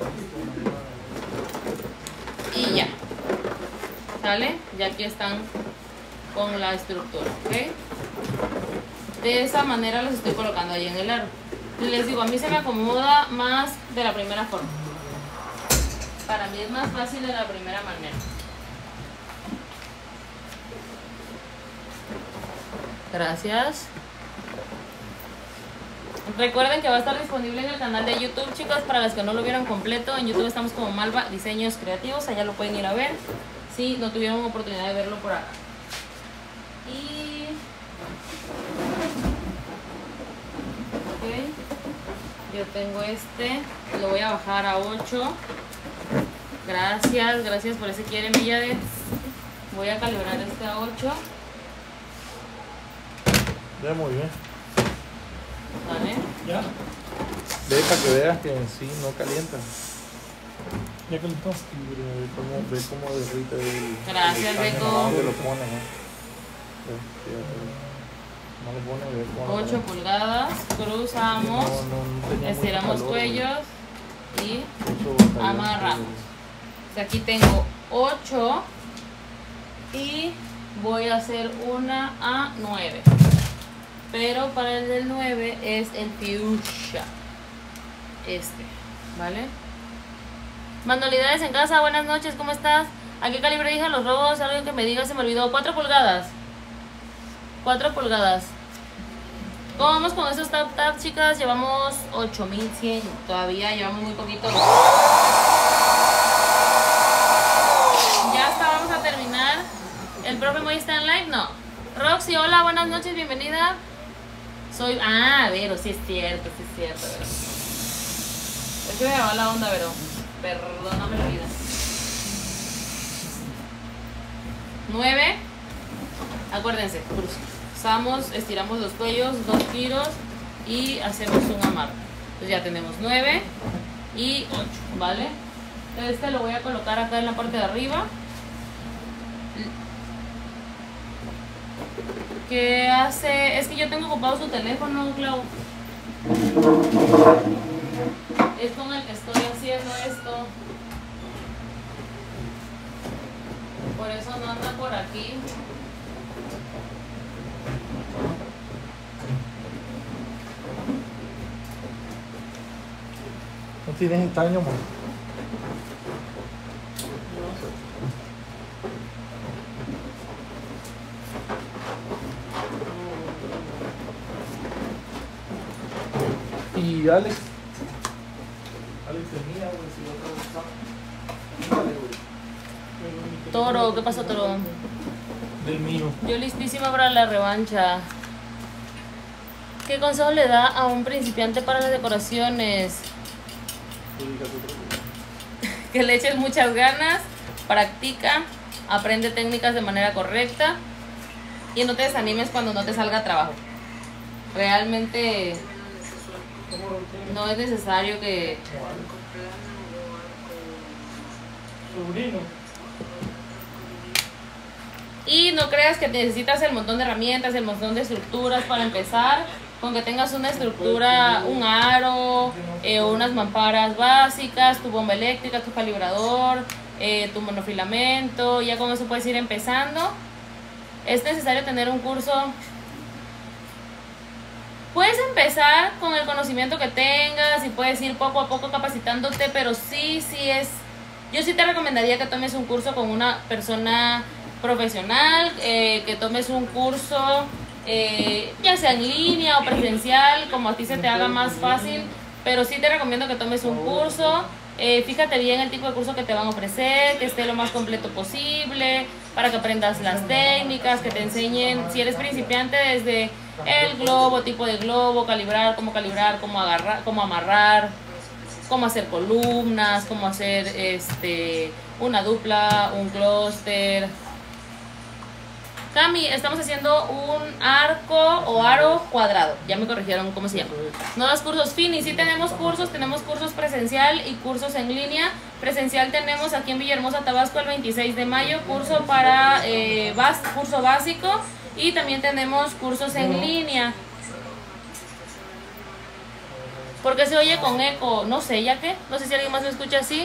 y ya. ¿Sale? Ya aquí están con la estructura, ¿ok? De esa manera los estoy colocando ahí en el aro. Les digo, a mí se me acomoda más de la primera forma. Para mí es más fácil de la primera manera. Gracias. Recuerden que va a estar disponible en el canal de YouTube, chicos, para los que no lo vieron completo. En YouTube estamos como Malva Diseños Creativos, allá lo pueden ir a ver si no tuvieron oportunidad de verlo por acá. Y yo tengo lo voy a bajar a 8. Gracias por ese quiere Millade. Voy a calibrar a 8. Ya, muy bien. ¿Vale? ¿Ya? Deja que veas que en sí no calienta. ¿Ya calentó? Ve cómo derrite el... Gracias, Beco. ¿Dónde lo pones? No lo pones, ve cómo 8 pulgadas, cruzamos, estiramos cuellos y amarramos. O sea, aquí tengo 8 y voy a hacer una a 9. Pero para el del 9 es el fuchsia. ¿Vale? Manualidades en casa, buenas noches, ¿cómo estás? ¿A qué calibre dije los robos? Alguien que me diga, se me olvidó. 4 pulgadas. 4 pulgadas. ¿Cómo vamos con esos tap, chicas? Llevamos 8100. Todavía llevamos muy poquito. Ya está, vamos a terminar. ¿El profe Moy está en live? No. Roxy, hola, buenas noches, bienvenida. Soy... Vero, sí es cierto, Vero. Es que me va la onda, Vero. Perdóname la vida. 9. Acuérdense, cruzamos, estiramos los cuellos, 2 giros y hacemos un amarre. Entonces ya tenemos 9 y 8, ¿vale? Lo voy a colocar acá en la parte de arriba. ¿Qué hace? Es que yo tengo ocupado su teléfono, Clau. Es con el que estoy haciendo esto. Por eso no anda por aquí. ¿No tienes estaño, amor? Y Alex. Alex tenía, güey, si lo otro Dale, güey. Toro, ¿qué pasó, Toro? Del mío. Yo listísima para la revancha. ¿Qué consejo le da a un principiante para las decoraciones? Que le eches muchas ganas, practica, aprende técnicas de manera correcta y no te desanimes cuando no te salga trabajo. Realmente no es necesario que... Sobrino. Y no creas que necesitas el montón de herramientas, el montón de estructuras para empezar. Con que tengas una estructura, un aro, unas mamparas básicas, tu bomba eléctrica, tu calibrador, tu monofilamento, ya con eso puedes ir empezando. Es necesario tener un curso. Puedes empezar con el conocimiento que tengas y puedes ir poco a poco capacitándote, pero sí es... Yo sí te recomendaría que tomes un curso con una persona profesional, que tomes un curso... ya sea en línea o presencial, como a ti se te haga más fácil, pero sí te recomiendo que tomes un curso. Fíjate bien el tipo de curso que te van a ofrecer, que esté lo más completo posible, para que aprendas las técnicas, que te enseñen, si eres principiante, desde el globo, tipo de globo, calibrar, cómo agarrar, cómo amarrar, cómo hacer columnas, cómo hacer una dupla, un clúster. Cami, estamos haciendo un arco o aro cuadrado. Ya me corrigieron cómo se llama. No los cursos Fini, sí tenemos cursos presencial y cursos en línea. Presencial tenemos aquí en Villahermosa, Tabasco, el 26 de mayo, curso para curso básico, y también tenemos cursos en línea. ¿Por qué se oye con eco? No sé, ¿ya qué? No sé si alguien más lo escucha así.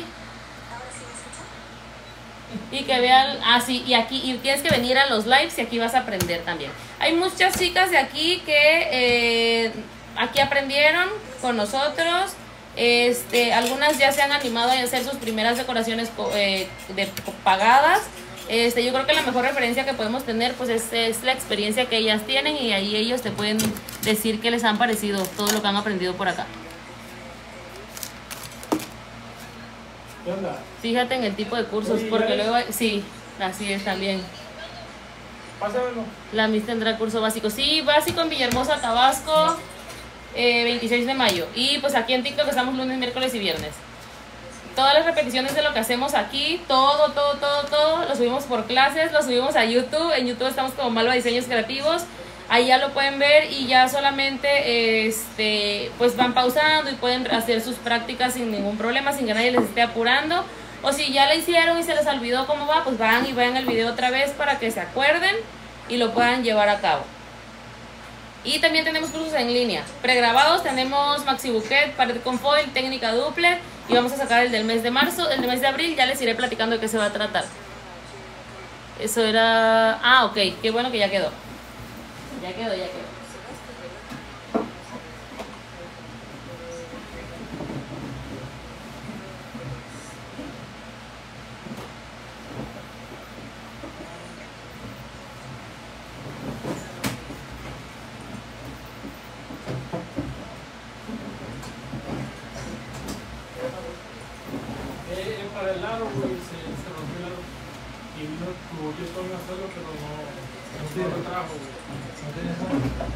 Y que vean, sí, y aquí, y tienes que venir a los lives y aquí vas a aprender también. Hay muchas chicas de aquí que aquí aprendieron con nosotros. Algunas ya se han animado a hacer sus primeras decoraciones pagadas. Yo creo que la mejor referencia que podemos tener pues es la experiencia que ellas tienen, y ahí ellos te pueden decir qué les han parecido todo lo que han aprendido por acá. ¿Qué onda? Fíjate en el tipo de cursos, porque luego, sí, así es también. Pásamelo. La Miss tendrá curso básico. Sí, básico en Villahermosa, Tabasco, 26 de mayo. Y pues aquí en TikTok estamos lunes, miércoles y viernes. Todas las repeticiones de lo que hacemos aquí, todo, lo subimos por clases, lo subimos a YouTube. En YouTube estamos como Malva Diseños Creativos. Ahí ya lo pueden ver y ya solamente pues van pausando y pueden hacer sus prácticas sin ningún problema, sin que nadie les esté apurando. O si ya la hicieron y se les olvidó cómo va, pues van y vean el video otra vez para que se acuerden y lo puedan llevar a cabo. Y también tenemos cursos en línea. Pregrabados tenemos Maxi Bouquet, pared con foil, técnica Doppler, y vamos a sacar el del mes de marzo. El del mes de abril ya les iré platicando de qué se va a tratar. Eso era... ok, qué bueno que ya quedó. Ya quedó. Para el lado, güey, se rompió el lado. Y vino tu yo a hacerlo, pero no lo trajo, güey. No tienes nada.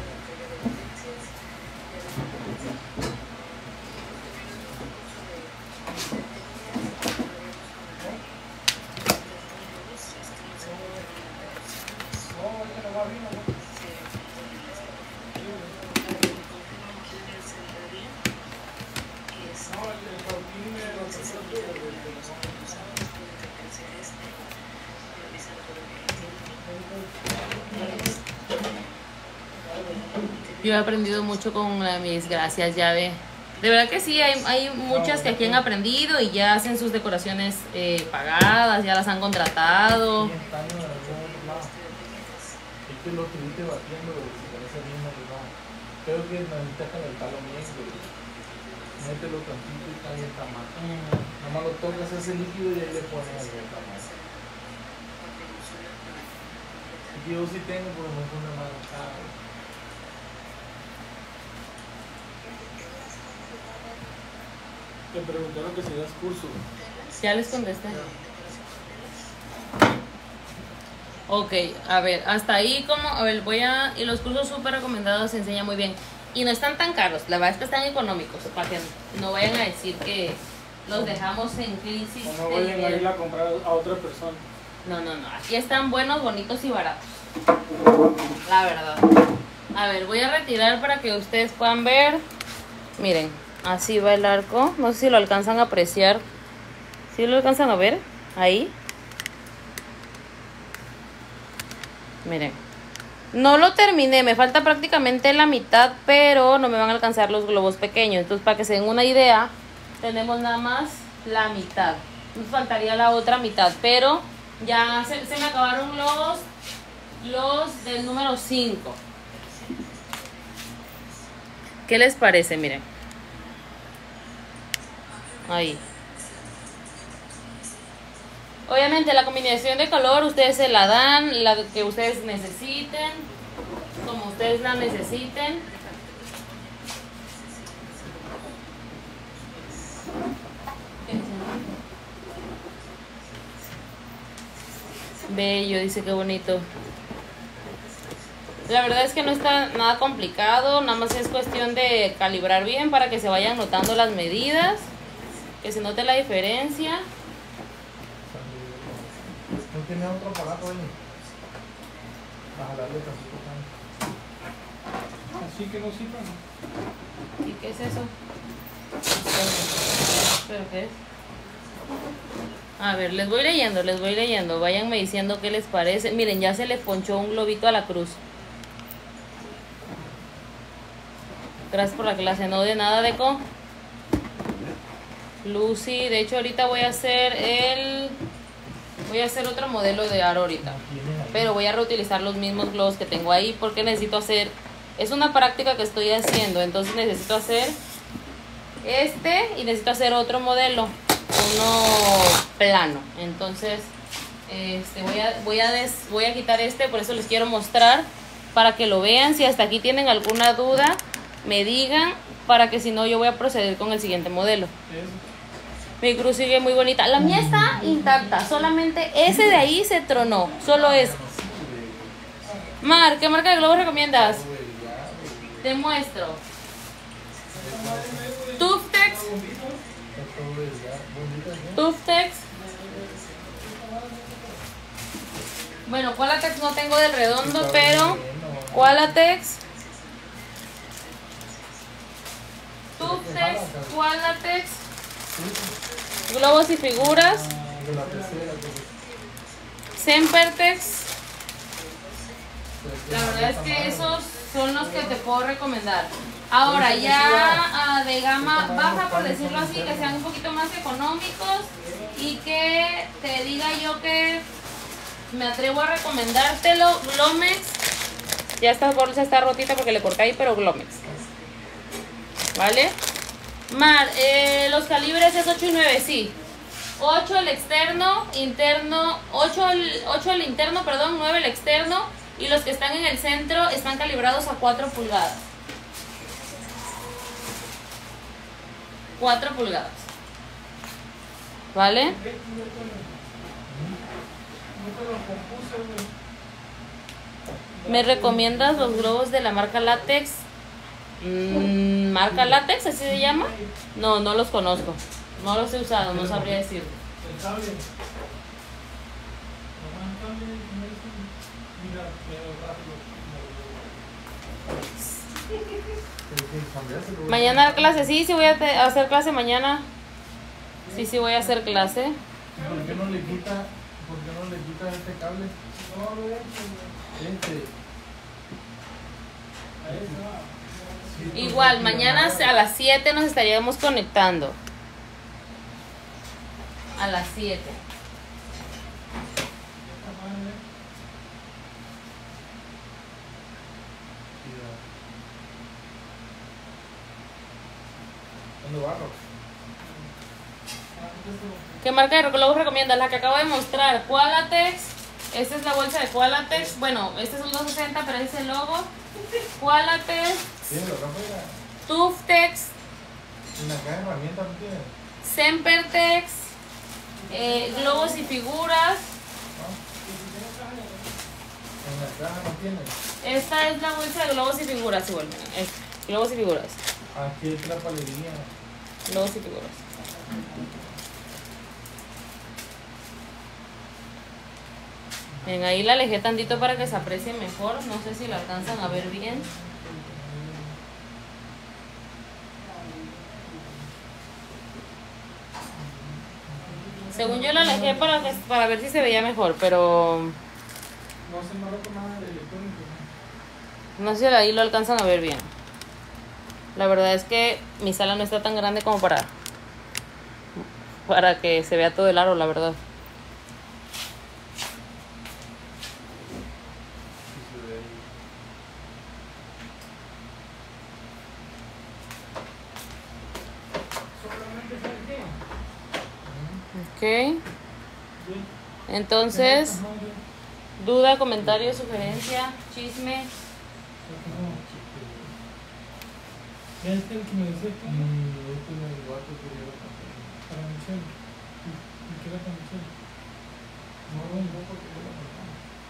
Yo he aprendido mucho con mis gracias, ya ve. De verdad que sí, hay muchas que aquí han aprendido y ya hacen sus decoraciones pagadas, ya las han contratado. 100 años en algún otro lado. Es que lo estuviste batiendo con ese mismo limón. Creo que necesitas calentarlo bien, pero mételo tantito y calienta más. Nada más lo tocas ese líquido y ahí le pones el tamaño. Yo sí tengo, pero no son demasiado caros. Te preguntaron que si das curso. Ya les contesté. Ok, a ver, hasta ahí como, a ver, y los cursos súper recomendados se enseñan muy bien. Y no están tan caros, la verdad es que están económicos, para que no vayan a decir que los dejamos en crisis. O no vayan a ir a comprar a otra persona. No, aquí están buenos, bonitos y baratos. La verdad. A ver, voy a retirar para que ustedes puedan ver. Miren, así va el arco. No sé si lo alcanzan a apreciar. ¿Sí lo alcanzan a ver? Ahí. Miren. No lo terminé, me falta prácticamente la mitad, pero no me van a alcanzar los globos pequeños. Entonces, para que se den una idea, tenemos nada más la mitad. Nos faltaría la otra mitad, pero ya se me acabaron los del número 5. ¿Qué les parece? Miren. Ahí. Obviamente la combinación de color ustedes se la dan, la que ustedes necesiten, como ustedes la necesiten. Bello, dice, qué bonito. La verdad es que no está nada complicado, nada más es cuestión de calibrar bien para que se vayan notando las medidas, que se note la diferencia. ¿No tiene otro aparato ahí? Para jalarle tantito tanto. Así que no sirvan. ¿Y qué es eso? ¿Pero qué es? A ver, les voy leyendo. Váyanme diciendo qué les parece. Miren, ya se le ponchó un globito a la cruz. Gracias por la clase. No de nada, Deco. Lucy, de hecho ahorita voy a hacer otro modelo de aro ahorita. Pero voy a reutilizar los mismos globos que tengo ahí porque necesito hacer... Es una práctica que estoy haciendo, entonces necesito hacer y necesito hacer otro modelo, uno plano. Entonces voy a quitar por eso les quiero mostrar para que lo vean. Si hasta aquí tienen alguna duda, me digan, para que si no yo voy a proceder con el siguiente modelo. Mi cruz sigue muy bonita. La mía está intacta, solamente ese de ahí se tronó, solo eso. Mar, ¿qué marca de globos recomiendas? Te muestro. Tuftex. Bueno, Qualatex no tengo del redondo, pero Qualatex. Tuftex, Qualatex. Globos y figuras. Sempertex. La verdad es que esos son los que te puedo recomendar. Ahora ya de gama baja, por decirlo así, que sean un poquito más económicos y que te diga yo que me atrevo a recomendártelo, Glomex. Ya esta bolsa está rotita porque le corté ahí, pero Glomex. ¿Vale? Mar, los calibres es 8 y 9, sí. 8 el externo, interno, 8 el interno, perdón, 9 el externo. Y los que están en el centro están calibrados a 4 pulgadas. 4 pulgadas. ¿Vale? ¿Me recomiendas los globos de la marca Látex? ¿Marca Látex? ¿Así se llama? No, no los conozco. No los he usado, no sabría decirlo. Mañana clase, sí voy a hacer clase mañana. Sí voy a hacer clase. ¿Por qué no le quitas este cable? Igual, mañana a las 7 nos estaríamos conectando. A las 7. ¿Dónde barro? ¿Qué marca de globos recomiendas? La que acabo de mostrar, Qualatex. Esta es la bolsa de Qualatex. Bueno, este es un 260, pero es el logo. Qualatex. ¿Tienes la rápida? Tuftex. ¿En la caja de herramientas no tienes? Sempertex. Globos y figuras. ¿En la caja no tienes? Esta es la bolsa de globos y figuras, igual. Globos y figuras. Aquí es la palería. Globos y figuras. Ven, ahí la alejé tantito para que se aprecie mejor. No sé si la alcanzan a ver bien. Según yo la alejé para ver si se veía mejor, pero No se marca nada de electrónico. no sé si ahí lo alcanzan a ver bien. La verdad es que mi sala no está tan grande como para que se vea todo el aro, la verdad. Ok. Entonces, duda, comentario, sugerencia, chisme. ¿Ya es el que me decía que Este es el guato que yo lo compré. para Michelle? ¿Y qué era para Michelle? No, porque yo lo compré.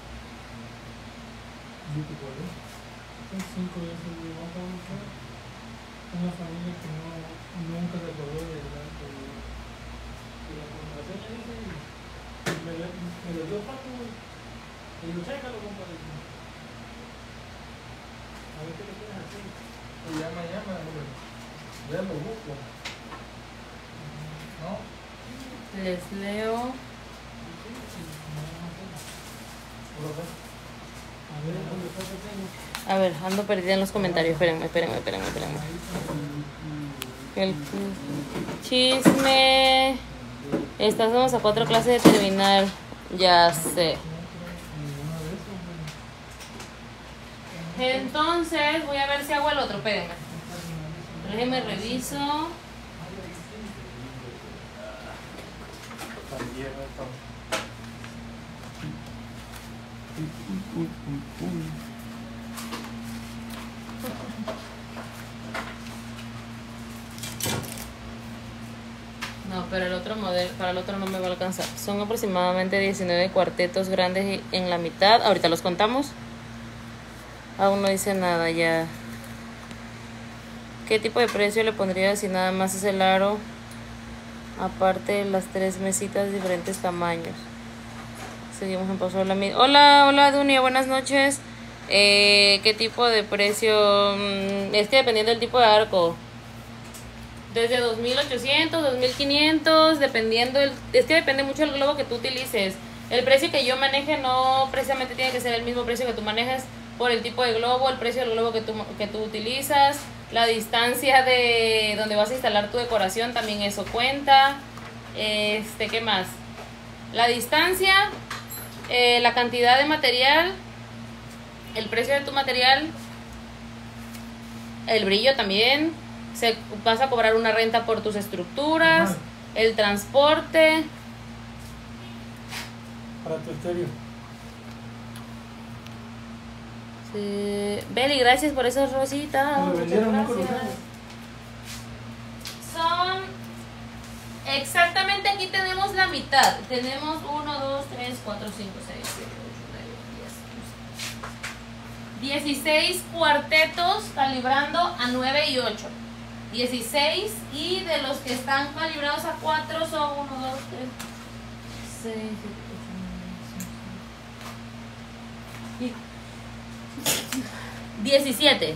¿Viste cuál es? Son 5 veces de baja Michelle. Una familia que nunca se acordó de la contraseña, dice, y me lo dio Paco, güey. Y digo, chécalo, compadre. A ver qué le quieres hacer. Pues llama, hombre. Ya lo busco. ¿No? Les leo. A ver, ¿dónde está que tengo? A ver, ando perdida en los comentarios. Espérenme. El chisme. Estamos a 4 clases de terminar. Ya sé. Entonces, voy a ver si hago el otro. Espérenme. Déjenme reviso. También está. No, pero el otro modelo, para el otro no me va a alcanzar. Son aproximadamente 19 cuartetos grandes en la mitad. Ahorita los contamos. Aún no dice nada ya. ¿Qué tipo de precio le pondría si nada más es el aro? Aparte de las 3 mesitas de diferentes tamaños. Seguimos en paso. Hola Dunia, buenas noches. ¿Qué tipo de precio? Es que dependiendo del tipo de arco. Desde 2800, 2500, dependiendo es que depende mucho del globo que tú utilices. El precio que yo maneje no precisamente tiene que ser el mismo precio que tú manejes por el tipo de globo, el precio del globo que tú utilizas, la distancia de donde vas a instalar tu decoración, también eso cuenta. ¿Qué más? La distancia, la cantidad de material, el precio de tu material, el brillo también. Vas a cobrar una renta por tus estructuras, Ajá. el transporte. Para tu estéreo. Sí. Beli, gracias por esas rositas. ¿Me lo vendieron, Muchas no, con gracias. ustedes? Son exactamente, aquí tenemos la mitad. Tenemos 1, 2, 3, 4, 5, 6, 7, 8, 9, 10, 16 cuartetos calibrando a 9 y 8. 16, y de los que están calibrados a 4 son 1, 2, 3, 6, 7, 8, 9, 17.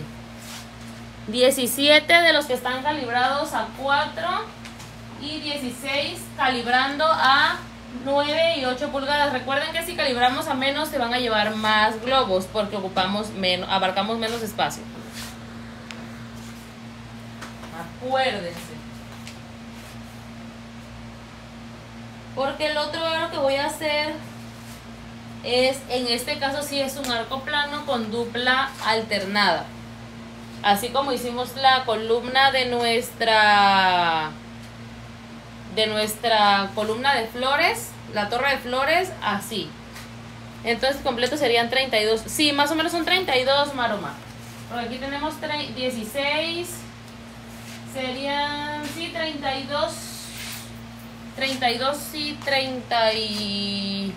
17 de los que están calibrados a 4 y 16 calibrando a 9 y 8 pulgadas. Recuerden que si calibramos a menos se van a llevar más globos porque abarcamos menos espacio. Acuérdense. Porque el otro aro que voy a hacer es, en este caso sí es un arco plano con dupla alternada. Así como hicimos la columna de nuestra columna de flores, la torre de flores, así. Entonces completo serían 32. Sí, más o menos son 32, Maroma. Porque aquí tenemos 16. Serían, sí, 32. 32 y 30 y...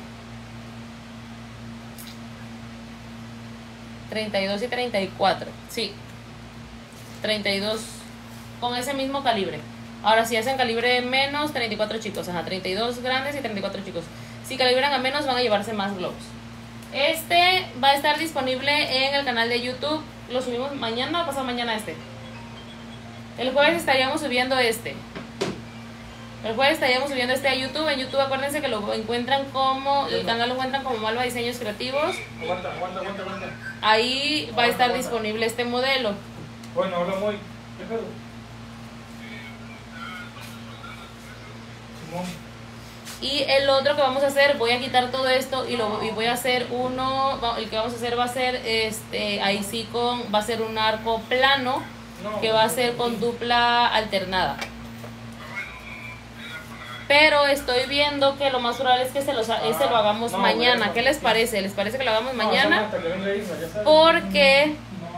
32 y 34. Sí. 32 con ese mismo calibre. Ahora si hacen calibre menos, 34 chicos. Ajá, 32 grandes y 34 chicos. Si calibran a menos van a llevarse más globos. Este va a estar disponible en el canal de YouTube. Lo subimos mañana o pasado mañana este. El jueves estaríamos subiendo este. El jueves estaríamos subiendo este a YouTube. En YouTube acuérdense que lo encuentran como... El canal lo encuentran como Malva Diseños Creativos. Aguanta. Ahí va a estar disponible este modelo. Bueno, habla muy. ¿Qué pedo? Simón. Y el otro que vamos a hacer, voy a quitar todo esto y voy a hacer uno, el que vamos a hacer va a ser ahí sí va a ser un arco plano que va a ser con dupla alternada. Pero estoy viendo que lo más probable es que lo hagamos mañana. ¿Qué les parece? ¿Les parece que lo hagamos mañana? Porque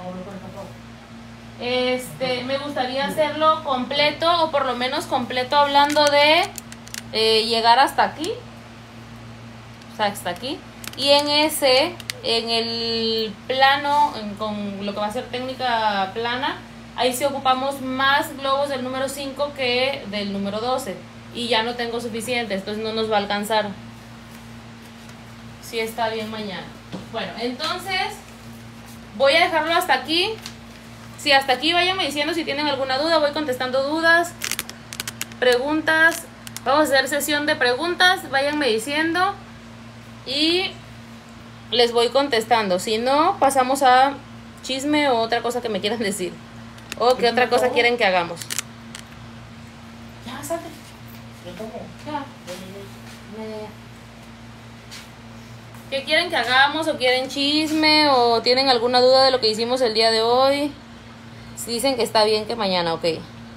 me gustaría hacerlo completo, o por lo menos completo, hablando de llegar hasta aquí, o sea, hasta aquí, y en el plano, con lo que va a ser técnica plana, ahí sí ocupamos más globos del número 5 que del número 12, y ya no tengo suficiente, entonces no nos va a alcanzar. Si está bien mañana. Bueno, entonces voy a dejarlo hasta aquí. Si hasta aquí, váyanme diciendo si tienen alguna duda, voy contestando dudas, preguntas. Vamos a hacer sesión de preguntas, váyanme diciendo y les voy contestando. Si no, pasamos a chisme o otra cosa que me quieran decir. O qué otra cosa quieren que hagamos. Ya, salte. Ya. ¿Qué quieren que hagamos? ¿O quieren chisme? ¿O tienen alguna duda de lo que hicimos el día de hoy? Si dicen que está bien, que mañana, ok.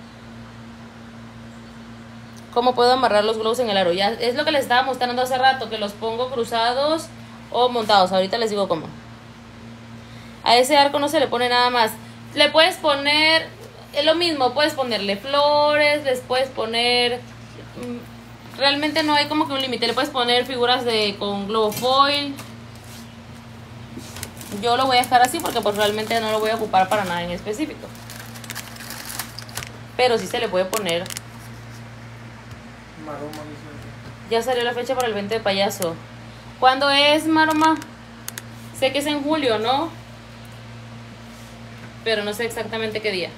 ¿Cómo puedo amarrar los globos en el aro? Ya es lo que les estaba mostrando hace rato, que los pongo cruzados o montados. Ahorita les digo cómo. A ese arco no se le pone nada más. Le puedes poner, es lo mismo, puedes ponerle flores, les puedes poner... Realmente no hay como que un límite. Le puedes poner figuras con globo foil. Yo lo voy a dejar así porque pues realmente no lo voy a ocupar para nada en específico. Pero sí se le puede poner. Maroma, dice. Ya salió la fecha para el 20 de payaso. ¿Cuándo es, Maroma? Sé que es en julio, ¿no? Pero no sé exactamente qué día.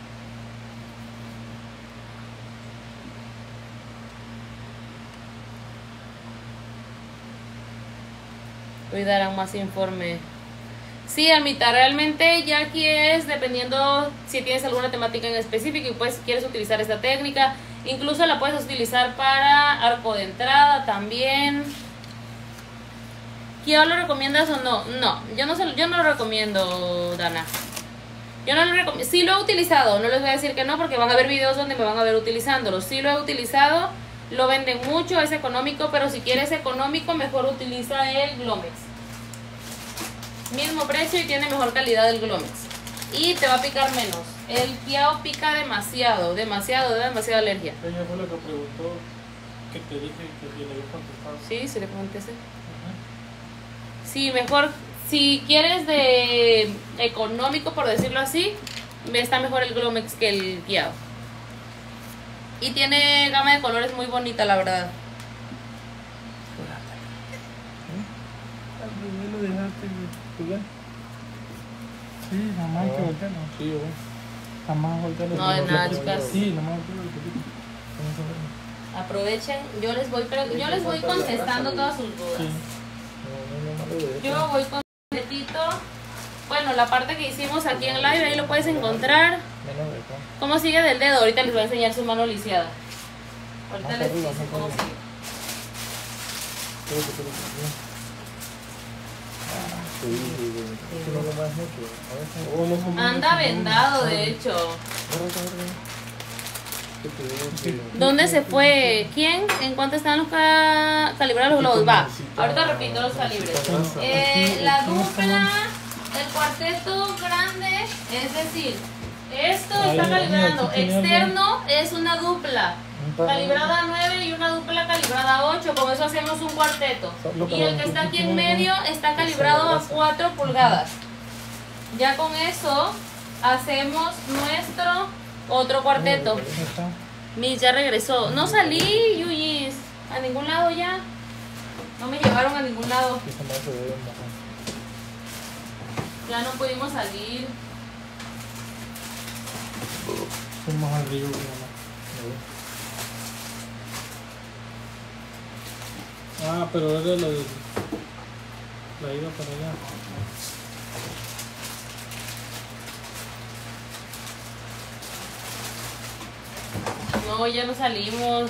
Hoy darán más informe. Sí, Almita, realmente ya aquí es dependiendo si tienes alguna temática en específico y pues quieres utilizar esta técnica. Incluso la puedes utilizar para arco de entrada también. ¿Quién lo recomiendas o no? No, yo no lo recomiendo, Dana. Yo no lo recomiendo. Sí lo he utilizado, no les voy a decir que no porque van a ver videos donde me van a ver utilizándolo. Sí lo he utilizado, lo venden mucho, es económico, pero si quieres económico mejor utiliza el Glomex. Mismo precio y tiene mejor calidad el Glomex. Y te va a picar menos. El piao pica demasiado, da demasiada alergia. Ella fue la que preguntó, que te dije que si le había contestado. Sí, sí le contesté. Sí, mejor, si quieres de económico, por decirlo así, está mejor el Glomex que el piao. Y tiene gama de colores muy bonita, la verdad. ¿Lo dejaste jugar? Sí, nada más que voltear, ¿no? Sí, yo voy. Nada más voltear. No, de nada, chicas. Sí, nada más voltear. Aprovechen, yo les voy contestando todas sus dudas. Sí. Yo voy con completito. Bueno, la parte que hicimos aquí en live, ahí lo puedes encontrar. Menos de acá. ¿Cómo sigue del dedo? Ahorita les voy a enseñar su mano lisiada. Ahorita Más les arriba, digo más cómo arriba. sigue. Que no lo muevas mucho. Anda vendado, de hecho. ¿Dónde se fue? ¿Quién? ¿En cuánto están los calibrados los globos? Va, ahorita repito los calibres. La dupla, el cuarteto grande, es decir, esto está calibrando. Externo es una dupla calibrada 9 y una dupla calibrada 8. Con eso hacemos un cuarteto. Y el que está aquí en medio está calibrado a 4 pulgadas. Ya con eso hacemos nuestro otro cuarteto. Miss ya regresó. No salí, Yuyis, a ningún lado ya. No me llevaron a ningún lado. Ya no pudimos salir. Fuimos al río. Ah, pero era lo de la ida para allá. No, ya no salimos.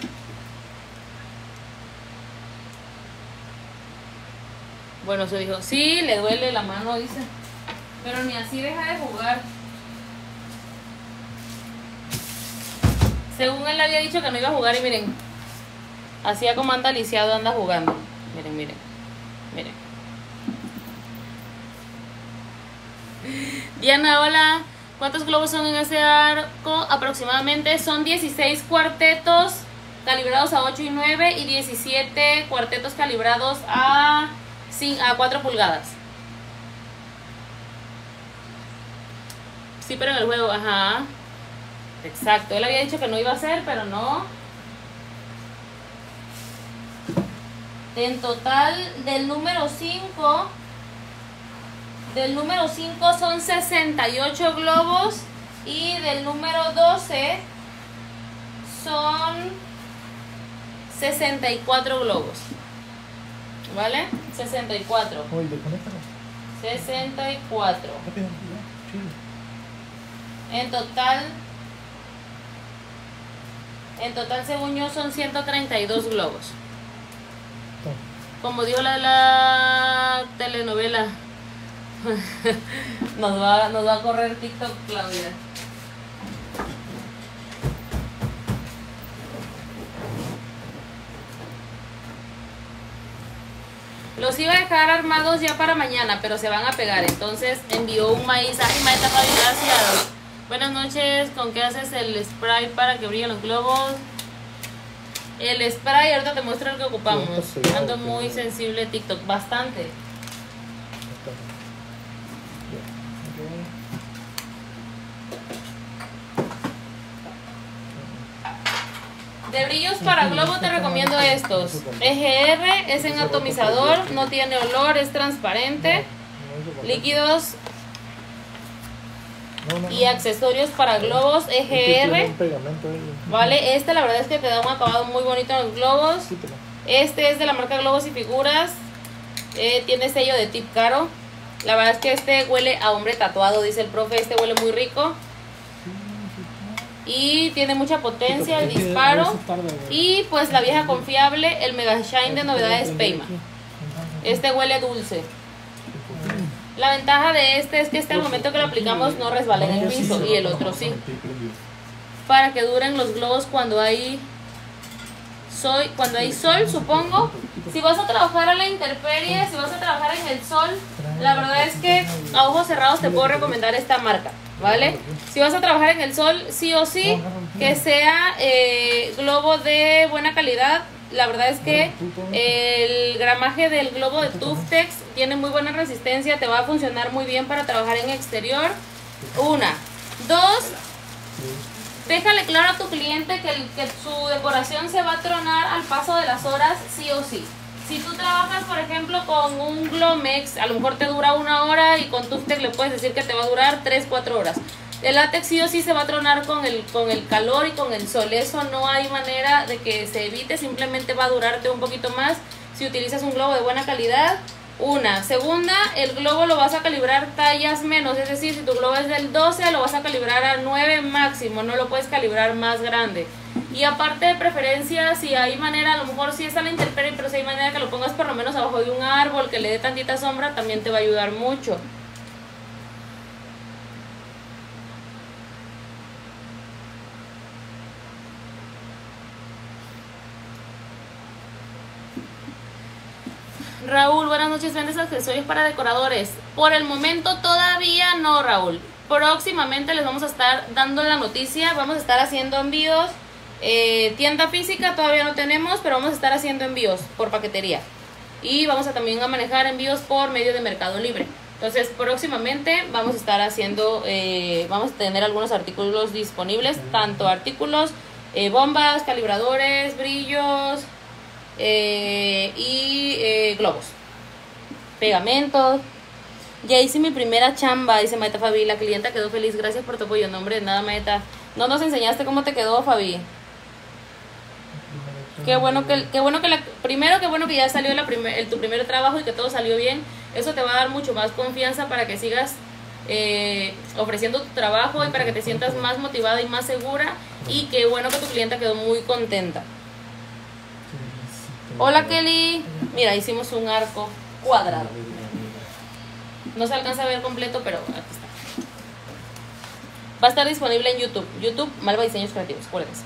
Bueno, se dijo, sí, le duele la mano, dice. Pero ni así deja de jugar. Según él había dicho que no iba a jugar y miren. Hacía como anda lisiado, anda jugando. Miren, miren. Miren. Diana, hola. ¿Cuántos globos son en ese arco? Aproximadamente son 16 cuartetos calibrados a 8 y 9 y 17 cuartetos calibrados a 4 pulgadas. Sí, pero en el juego, ajá. Exacto, él había dicho que no iba a hacer, pero no. En total, del número 5 son 68 globos y del número 12 son 64 globos. ¿Vale? 64. Oye, desconéctalo. 64. Rápido, chido. En total, según yo, son 132 globos. Toma. Como dijo la telenovela. nos va a correr TikTok, Claudia. Los iba a dejar armados ya para mañana, pero se van a pegar. Entonces envió un maíz. Ay, maestra Fabi, gracias. Buenas noches. ¿Con qué haces el spray para que brillen los globos? El spray, ahorita te muestro el que ocupamos. Ando muy sensible TikTok, bastante. De brillos para globo te recomiendo estos. EGR es en atomizador, no tiene olor, es transparente. Líquidos y accesorios para globos EGR. Vale, este la verdad es que te da un acabado muy bonito en los globos. Este es de la marca Globos y Figuras. Tiene sello de tip caro. La verdad es que este huele a hombre tatuado, dice el profe. Este huele muy rico. Y tiene mucha potencia el disparo. Y pues la vieja confiable, el Mega Shine de novedades Payma. Este huele dulce. La ventaja de este es que al momento que lo aplicamos no resbala en el piso y el otro sí. Para que duren los globos cuando hay sol, supongo. Si vas a trabajar a la intemperie, si vas a trabajar en el sol, la verdad es que a ojos cerrados te puedo recomendar esta marca, ¿vale? Si vas a trabajar en el sol, sí o sí, que sea globo de buena calidad. La verdad es que el gramaje del globo de Tuftex tiene muy buena resistencia, te va a funcionar muy bien para trabajar en exterior. Una. Dos, déjale claro a tu cliente que su decoración se va a tronar al paso de las horas, sí o sí. Si tú trabajas, por ejemplo, con un Glomex, a lo mejor te dura 1 hora y con Tuftex le puedes decir que te va a durar 3-4 horas. El látex sí o sí se va a tronar con el calor y con el sol. Eso no hay manera de que se evite, simplemente va a durarte un poquito más si utilizas un globo de buena calidad. Una. Segunda, el globo lo vas a calibrar tallas menos, es decir, si tu globo es del 12, lo vas a calibrar a 9 máximo, no lo puedes calibrar más grande. Y aparte, de preferencia, si hay manera, a lo mejor si está la intemperie, pero si hay manera que lo pongas por lo menos abajo de un árbol, que le dé tantita sombra, también te va a ayudar mucho. Raúl, buenas noches, ¿vendes accesorios para decoradores? Por el momento todavía no, Raúl. Próximamente les vamos a estar dando la noticia, vamos a estar haciendo envíos. Tienda física todavía no tenemos, pero vamos a estar haciendo envíos por paquetería. Y vamos a también a manejar envíos por medio de Mercado Libre. Entonces próximamente vamos a estar haciendo, vamos a tener algunos artículos disponibles, tanto artículos, bombas, calibradores, brillos, y globos, pegamentos. Ya hice mi primera chamba, dice Maeta Fabi. La clienta quedó feliz, gracias por tu apoyo. No, hombre, de nada, Maeta. No nos enseñaste cómo te quedó, Fabi. Qué bueno que primero, qué bueno que ya salió tu primer trabajo y que todo salió bien. Eso te va a dar mucho más confianza para que sigas ofreciendo tu trabajo y para que te sientas más motivada y más segura. Y qué bueno que tu clienta quedó muy contenta. Hola, Kelly. Mira, hicimos un arco cuadrado. No se alcanza a ver completo, pero aquí está. Va a estar disponible en YouTube. YouTube, Malva Diseños Creativos, acuérdense.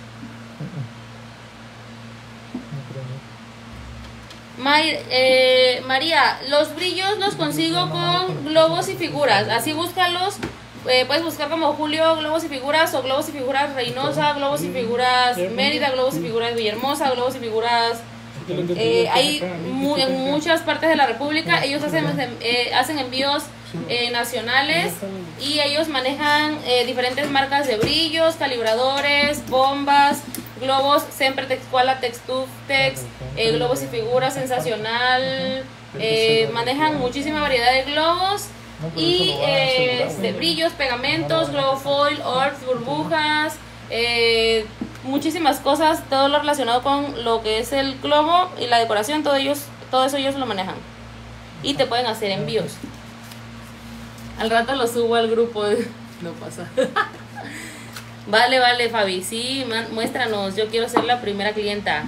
María, los brillos los consigo con globos y figuras. Así búscalos. Puedes buscar como Julio globos y figuras, o globos y figuras Reynosa, globos y figuras Mérida, globos y figuras Villahermosa, globos y figuras... hay en muchas partes de la República. Ellos hacen envíos nacionales, y ellos manejan diferentes marcas de brillos, calibradores, bombas, globos, siempre Texcuala, Textuftex, globos y figuras Sensacional. Manejan muchísima variedad de globos y de brillos, pegamentos, globo foil, orbs, burbujas, muchísimas cosas, todo lo relacionado con lo que es el globo y la decoración, todo eso ellos lo manejan y te pueden hacer envíos. Al rato lo subo al grupo. No pasa. Vale, Fabi, sí, muéstranos, yo quiero ser la primera clienta.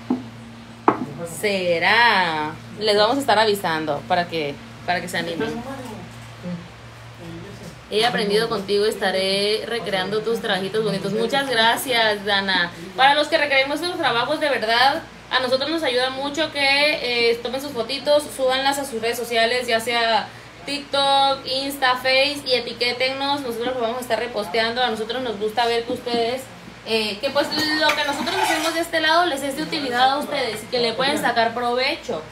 Será, les vamos a estar avisando para que se animen. He aprendido contigo, estaré recreando tus trabajitos bonitos. Muchas gracias, Dana. Para los que requerimos tus trabajos, de verdad, a nosotros nos ayuda mucho que tomen sus fotitos, súbanlas a sus redes sociales, ya sea TikTok, Insta, Face, y etiquétennos. Nosotros lo vamos a estar reposteando. A nosotros nos gusta ver que ustedes, que pues lo que nosotros hacemos de este lado les es de utilidad a ustedes y que le pueden sacar provecho.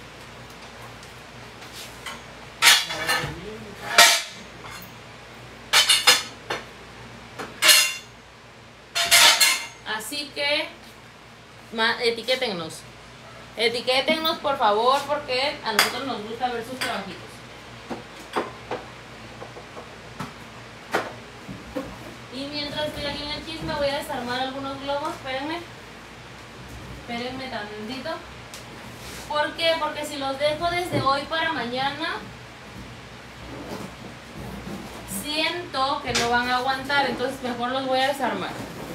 Así que etiquétennos por favor, porque a nosotros nos gusta ver sus trabajitos. Y mientras estoy aquí en el chisme, voy a desarmar algunos globos. Espérenme tantito. ¿Por qué? Porque si los dejo desde hoy para mañana, siento que no van a aguantar, entonces mejor los voy a desarmar.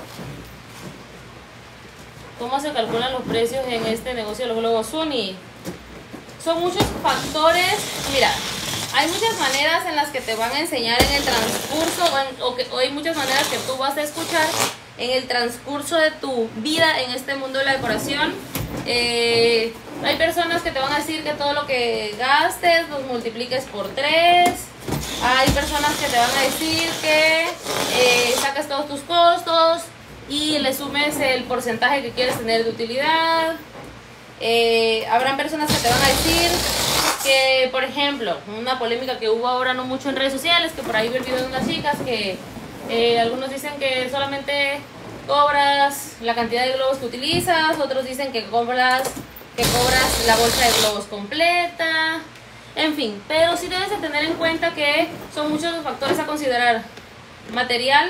¿Cómo se calculan los precios en este negocio de los globos Suni? Son muchos factores. Mira, hay muchas maneras en las que te van a enseñar en el transcurso, o hay muchas maneras que tú vas a escuchar en el transcurso de tu vida en este mundo de la decoración. Hay personas que te van a decir que todo lo que gastes los multipliques por 3. Hay personas que te van a decir que saques todos tus costos y le sumes el porcentaje que quieres tener de utilidad. Habrán personas que te van a decir que, por ejemplo, una polémica que hubo ahora no mucho en redes sociales, que por ahí vi el video de unas chicas que algunos dicen que solamente cobras la cantidad de globos que utilizas, otros dicen que cobras la bolsa de globos completa, en fin. Pero sí debes de tener en cuenta que son muchos los factores a considerar: material,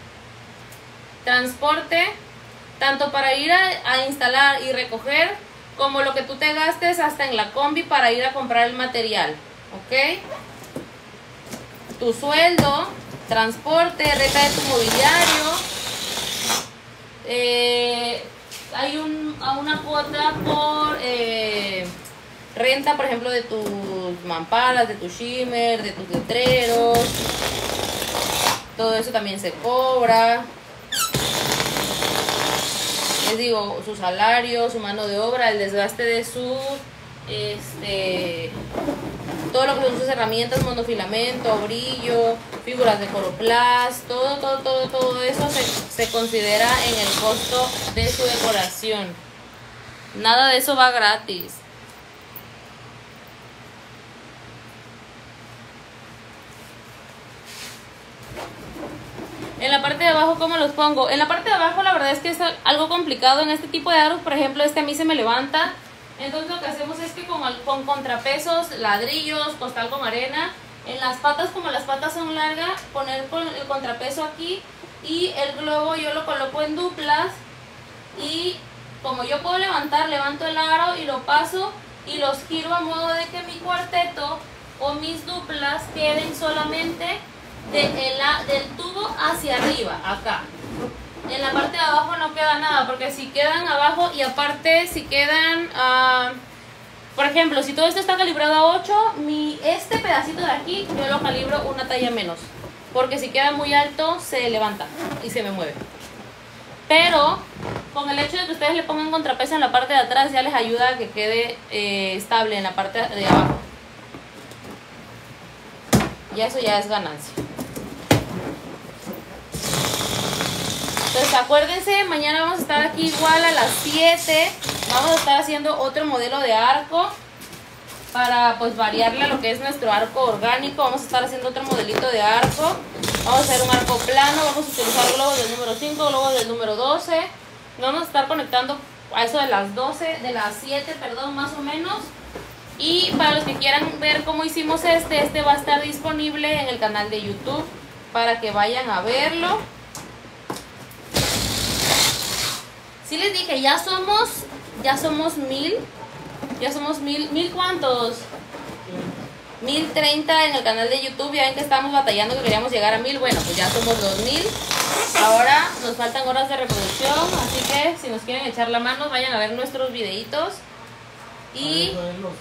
transporte, tanto para ir a instalar y recoger, como lo que tú te gastes hasta en la combi para ir a comprar el material, ¿ok? Tu sueldo, transporte, renta de tu mobiliario, hay una cuota por renta, por ejemplo, de tus mamparas, de tu shimmer, de tus letreros. Todo eso también se cobra. Les digo, su salario, su mano de obra, el desgaste de su todo lo que son sus herramientas, monofilamento, brillo, figuras de coroplast, todo eso se considera en el costo de su decoración. Nada de eso va gratis. En la parte de abajo, ¿cómo los pongo? En la parte de abajo la verdad es que es algo complicado. En este tipo de aros, por ejemplo, a mí se me levanta. Entonces lo que hacemos es que con contrapesos, ladrillos, costal con arena, en las patas, como las patas son largas, poner el contrapeso aquí y el globo yo lo coloco en duplas y como yo puedo levanto el aro y lo paso y los giro a modo de que mi cuarteto o mis duplas queden solamente del tubo hacia arriba, acá. En la parte de abajo no queda nada, porque si quedan abajo y aparte si quedan, por ejemplo, si todo esto está calibrado a 8, este pedacito de aquí yo lo calibro una talla menos, porque si queda muy alto se levanta y se me mueve. Pero con el hecho de que ustedes le pongan contrapeso en la parte de atrás ya les ayuda a que quede estable en la parte de abajo. Y eso ya es ganancia. Entonces acuérdense, mañana vamos a estar aquí igual a las 7. Vamos a estar haciendo otro modelo de arco para pues variarle a lo que es nuestro arco orgánico. Vamos a estar haciendo otro modelito de arco. Vamos a hacer un arco plano, vamos a utilizar globos del número 5, globos del número 12. Vamos a estar conectando a eso de las 7, perdón, más o menos. Y para los que quieran ver cómo hicimos este va a estar disponible en el canal de YouTube para que vayan a verlo. Sí les dije, ya somos 1000. Ya somos 1000 ¿cuántos? 1030 en el canal de YouTube. Ya ven que estábamos batallando que queríamos llegar a 1000. Bueno, pues ya somos 2000. Ahora nos faltan horas de reproducción, así que si nos quieren echar la mano, vayan a ver nuestros videitos. Y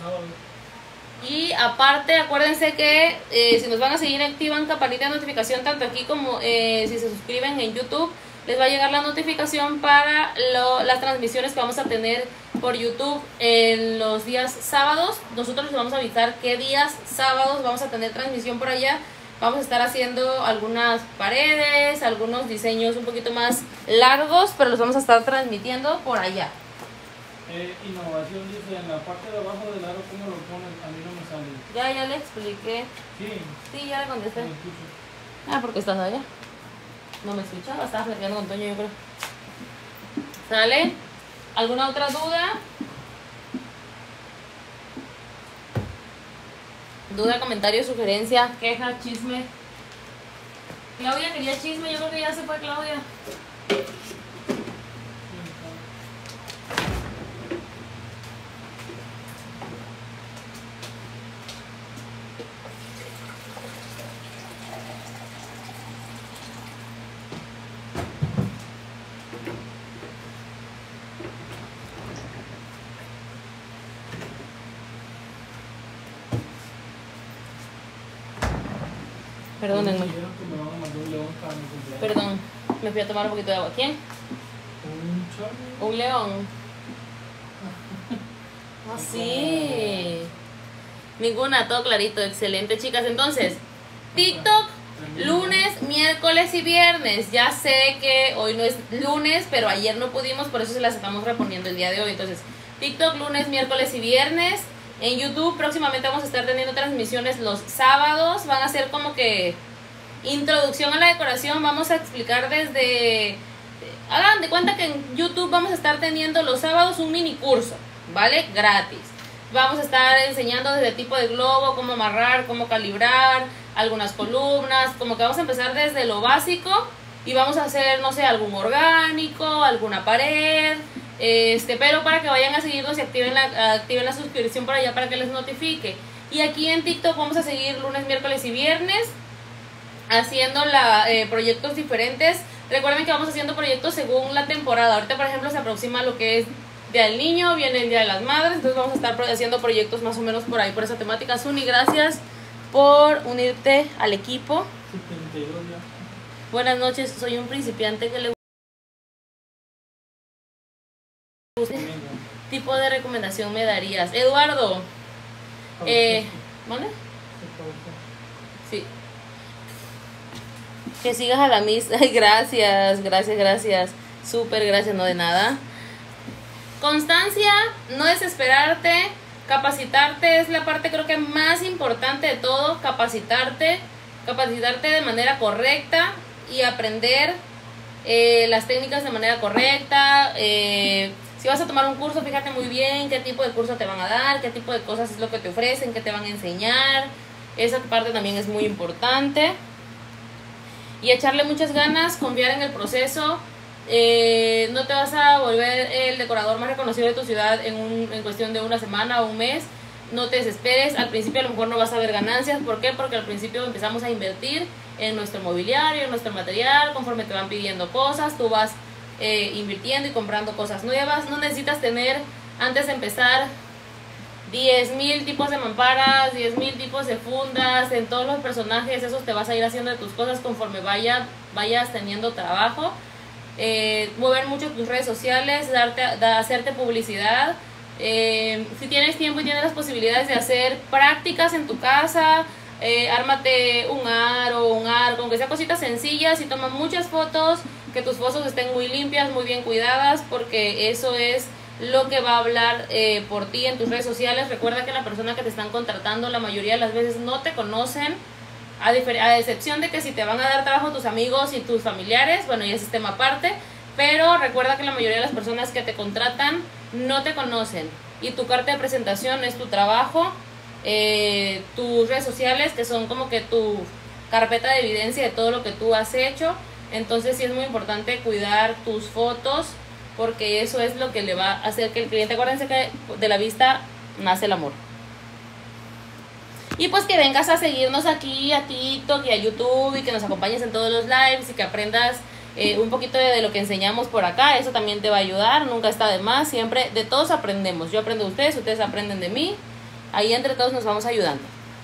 aparte, acuérdense que si nos van a seguir, activan campanita de notificación tanto aquí como si se suscriben en YouTube. Les va a llegar la notificación para las transmisiones que vamos a tener por YouTube en los días sábados. Nosotros les vamos a avisar qué días sábados vamos a tener transmisión por allá. Vamos a estar haciendo algunas paredes, algunos diseños un poquito más largos, pero los vamos a estar transmitiendo por allá. Innovación dice, en la parte de abajo del aro, ¿cómo lo ponen? A mí no me sale. Ya le expliqué. Sí, ya le contesté. Porque estás allá. No me escuchaba, estaba platicando con Toño, yo creo. ¿Sale? ¿Alguna otra duda? ¿Duda, comentario, sugerencia, queja, chisme? Claudia quería chisme, yo creo que ya se fue Claudia. Perdónenme. Perdón, me fui a tomar un poquito de agua. ¿Quién? Un león. Ah, sí. Ninguna, todo clarito, excelente, chicas. Entonces, TikTok, lunes, miércoles y viernes. Ya sé que hoy no es lunes, pero ayer no pudimos, por eso se las estamos reponiendo el día de hoy. Entonces, TikTok, lunes, miércoles y viernes. En YouTube próximamente vamos a estar teniendo transmisiones los sábados. Van a ser como que introducción a la decoración. Vamos a explicar desde... Hagan de cuenta que en YouTube vamos a estar teniendo los sábados un mini curso, ¿vale? Gratis. Vamos a estar enseñando desde tipo de globo, cómo amarrar, cómo calibrar, algunas columnas. Como que vamos a empezar desde lo básico y vamos a hacer, no sé, algún orgánico, alguna pared. Pero para que vayan a seguirnos y activen la suscripción por allá para que les notifique. Y aquí en TikTok vamos a seguir lunes, miércoles y viernes haciendo proyectos diferentes. Recuerden que vamos haciendo proyectos según la temporada. Ahorita, por ejemplo, se aproxima lo que es Día del Niño, viene el Día de las Madres, entonces vamos a estar haciendo proyectos más o menos por ahí, por esa temática. Suni, gracias por unirte al equipo. 72 ya. Buenas noches, soy un principiante que le gusta. ¿Tipo de recomendación me darías? Eduardo, ¿vale? Sí. Que sigas a la Miss. Ay, gracias. Súper gracias, no de nada. Constancia, no desesperarte. Capacitarte es la parte creo que más importante de todo. Capacitarte de manera correcta y aprender las técnicas de manera correcta. Si vas a tomar un curso, fíjate muy bien qué tipo de curso te van a dar, qué tipo de cosas es lo que te ofrecen, qué te van a enseñar. Esa parte también es muy importante. Y echarle muchas ganas, confiar en el proceso. No te vas a volver el decorador más reconocido de tu ciudad en cuestión de una semana o un mes. No te desesperes. Al principio a lo mejor no vas a ver ganancias. ¿Por qué? Porque al principio empezamos a invertir en nuestro mobiliario, en nuestro material. Conforme te van pidiendo cosas, tú vas invirtiendo y comprando cosas nuevas. No necesitas tener, antes de empezar, 10.000 tipos de mamparas, 10.000 tipos de fundas en todos los personajes. Esos te vas a ir haciendo de tus cosas conforme vayas teniendo trabajo. Mover mucho tus redes sociales, hacerte publicidad. Si tienes tiempo y tienes las posibilidades de hacer prácticas en tu casa, ármate un aro, un arco, aunque sea cositas sencillas, y toma muchas fotos, que tus fotos estén muy limpias, muy bien cuidadas, porque eso es lo que va a hablar por ti en tus redes sociales. Recuerda que la persona que te están contratando la mayoría de las veces no te conocen, a excepción de que si te van a dar trabajo tus amigos y tus familiares, bueno, ya es tema aparte, pero recuerda que la mayoría de las personas que te contratan no te conocen, y tu carta de presentación es tu trabajo, tus redes sociales, que son como que tu carpeta de evidencia de todo lo que tú has hecho. Entonces sí es muy importante cuidar tus fotos, porque eso es lo que le va a hacer que el cliente, acuérdense que de la vista nace el amor. Y pues que vengas a seguirnos aquí a TikTok y a YouTube, y que nos acompañes en todos los lives y que aprendas un poquito de lo que enseñamos por acá. Eso también te va a ayudar, nunca está de más. Siempre de todos aprendemos. Yo aprendo de ustedes aprenden de mí. Ahí entre todos nos vamos ayudando.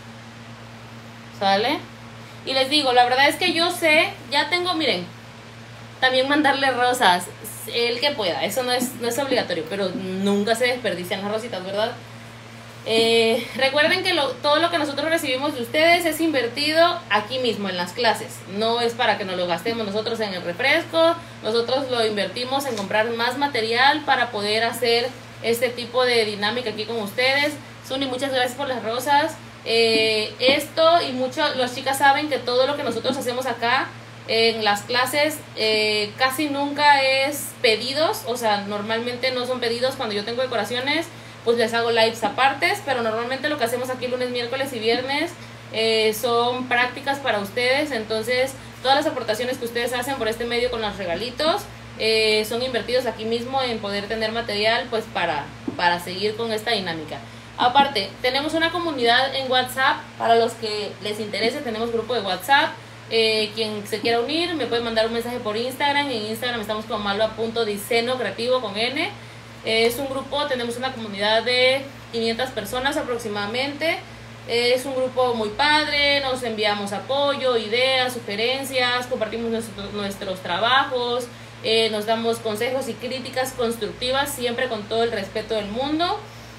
¿Sale? Y les digo, la verdad es que yo sé, ya tengo, miren, también mandarle rosas, el que pueda. Eso no es obligatorio, pero nunca se desperdician las rositas, ¿verdad? Recuerden que todo lo que nosotros recibimos de ustedes es invertido aquí mismo en las clases. No es para que nos lo gastemos nosotros en el refresco. Nosotros lo invertimos en comprar más material para poder hacer este tipo de dinámica aquí con ustedes. Suni, muchas gracias por las rosas. Esto y mucho, las chicas saben que todo lo que nosotros hacemos acá en las clases casi nunca es pedidos. O sea, normalmente no son pedidos. Cuando yo tengo decoraciones, pues les hago lives apartes, pero normalmente lo que hacemos aquí lunes, miércoles y viernes son prácticas para ustedes. Entonces todas las aportaciones que ustedes hacen por este medio con los regalitos son invertidos aquí mismo en poder tener material, pues para seguir con esta dinámica. Aparte, tenemos una comunidad en WhatsApp para los que les interese. Tenemos grupo de WhatsApp. Quien se quiera unir me puede mandar un mensaje por Instagram. En Instagram estamos como malva.diseño creativo con N. Es un grupo, tenemos una comunidad de 500 personas aproximadamente. Es un grupo muy padre, nos enviamos apoyo, ideas, sugerencias, compartimos nuestros trabajos, nos damos consejos y críticas constructivas, siempre con todo el respeto del mundo.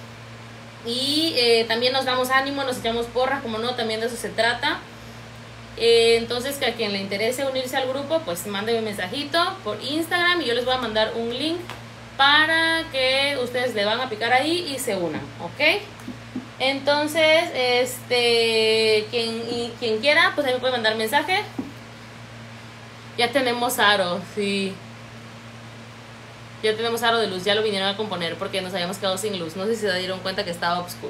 Y también nos damos ánimo, nos echamos porras, como no, también de eso se trata. Entonces, que a quien le interese unirse al grupo, pues mándenme un mensajito por Instagram y yo les voy a mandar un link para que ustedes le van a picar ahí y se unan, ¿ok? Entonces, quien quiera, pues ahí me puede mandar mensaje. Ya tenemos aro, sí. Ya tenemos aro de luz, ya lo vinieron a componer porque nos habíamos quedado sin luz. No sé si se dieron cuenta que estaba oscuro.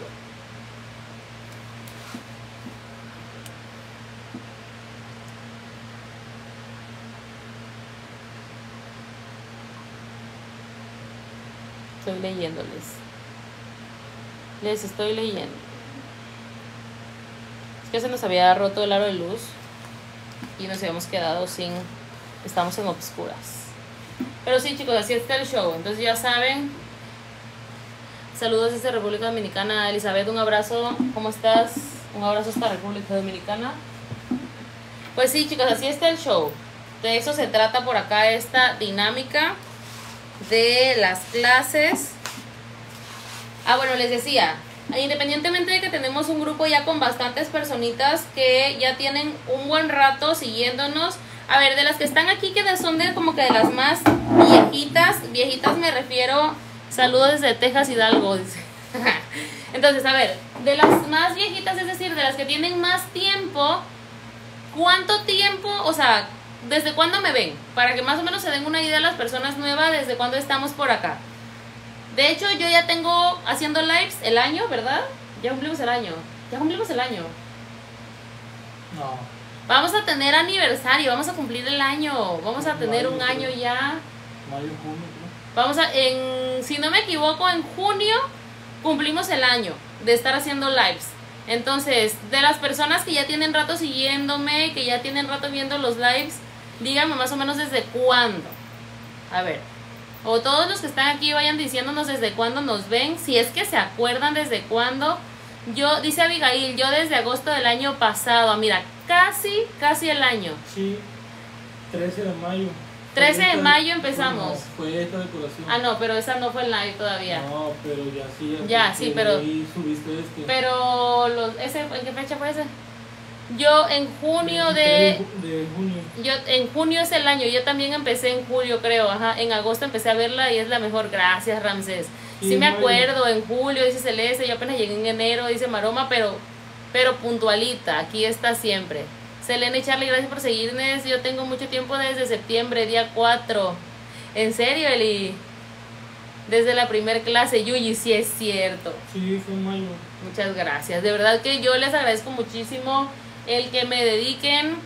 Estoy leyéndoles. Les estoy leyendo. Es que se nos había roto el aro de luz y nos habíamos quedado sin... Estamos en obscuras. Pero sí, chicos, así está el show. Entonces ya saben. Saludos desde República Dominicana. Elizabeth, un abrazo. ¿Cómo estás? Un abrazo hasta República Dominicana. Pues sí, chicos, así está el show. De eso se trata por acá esta dinámica de las clases. Ah, bueno, les decía, independientemente de que tenemos un grupo ya con bastantes personitas que ya tienen un buen rato siguiéndonos. A ver, de las que están aquí, que son de como que de las más viejitas me refiero, saludos desde Texas, Hidalgo, dice. Entonces, a ver, de las más viejitas, es decir, de las que tienen más tiempo, ¿cuánto tiempo, o sea, desde cuándo me ven? Para que más o menos se den una idea a las personas nuevas, desde cuándo estamos por acá. De hecho, yo ya tengo haciendo lives el año, ¿verdad? Ya cumplimos el año. No. Vamos a tener aniversario, vamos a cumplir el año, vamos a tener un año ya. Mayo, junio, ¿no? Vamos a, si no me equivoco, en junio cumplimos el año de estar haciendo lives. Entonces, de las personas que ya tienen rato siguiéndome, que ya tienen rato viendo los lives, díganme más o menos desde cuándo. A ver, o todos los que están aquí vayan diciéndonos desde cuándo nos ven, si es que se acuerdan desde cuándo. Yo, dice Abigail, yo desde agosto del año pasado, mira, casi el año. Sí, 13 de mayo. 13 de mayo empezamos. No, fue esta decoración. Ah, no, pero esa no fue en live todavía. No, pero ya sí. Ya, sí, pero... Ahí subiste Pero, ¿en qué fecha fue ese? Yo en junio de junio. Yo en junio es el año, yo también empecé en julio, creo, ajá. En agosto empecé a verla y es la mejor. Gracias, Ramsés. Sí me acuerdo, en julio, dice Celeste, yo apenas llegué en enero, dice Maroma, pero puntualita, aquí está siempre. Selena y Charlie, gracias por seguirnos. Yo tengo mucho tiempo desde septiembre, día 4. ¿En serio, Eli? Desde la primer clase, Yuyi, sí es cierto. Sí, fue en mayo. Muchas gracias. De verdad que yo les agradezco muchísimo el que me dediquen.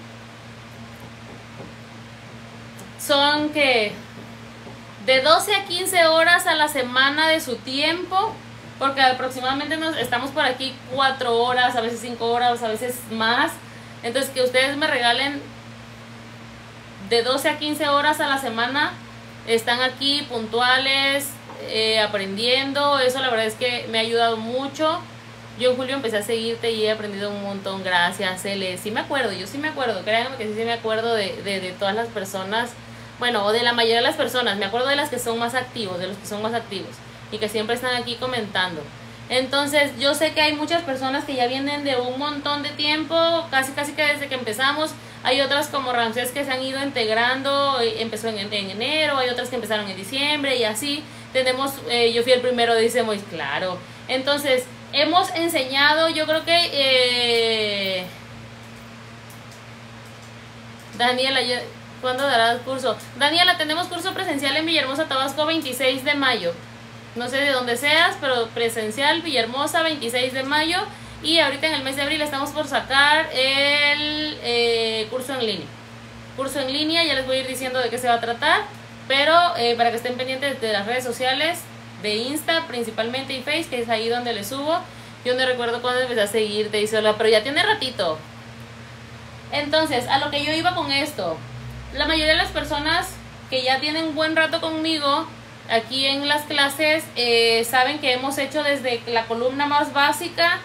Son que de 12 a 15 horas a la semana de su tiempo, porque aproximadamente estamos por aquí 4 horas, a veces 5 horas, a veces más. Entonces que ustedes me regalen de 12 a 15 horas a la semana, están aquí puntuales, aprendiendo. Eso la verdad es que me ha ayudado mucho. Yo en julio empecé a seguirte y he aprendido un montón. Gracias, Ele. Sí me acuerdo, yo sí me acuerdo. Créanme que sí me acuerdo de todas las personas. Bueno, o de la mayoría de las personas. Me acuerdo de las que son más activos, de los que son más activos y que siempre están aquí comentando. Entonces, yo sé que hay muchas personas que ya vienen de un montón de tiempo, casi que desde que empezamos. Hay otras como Ramsés que se han ido integrando, empezó en enero, hay otras que empezaron en diciembre y así. Tenemos, yo fui el primero, dice muy claro. Entonces, hemos enseñado, yo creo que Daniela, ¿cuándo darás curso? Daniela, tenemos curso presencial en Villahermosa, Tabasco, 26 de mayo. No sé de dónde seas, pero presencial, Villahermosa, 26 de mayo. Y ahorita en el mes de abril estamos por sacar el curso en línea. Curso en línea, ya les voy a ir diciendo de qué se va a tratar. Pero para que estén pendientes de las redes sociales, de Insta principalmente y Face, que es ahí donde les subo. Yo no recuerdo cuándo empecé a seguirte, dice Hola, pero ya tiene ratito. Entonces, a lo que yo iba con esto, la mayoría de las personas que ya tienen un buen rato conmigo aquí en las clases, saben que hemos hecho desde la columna más básica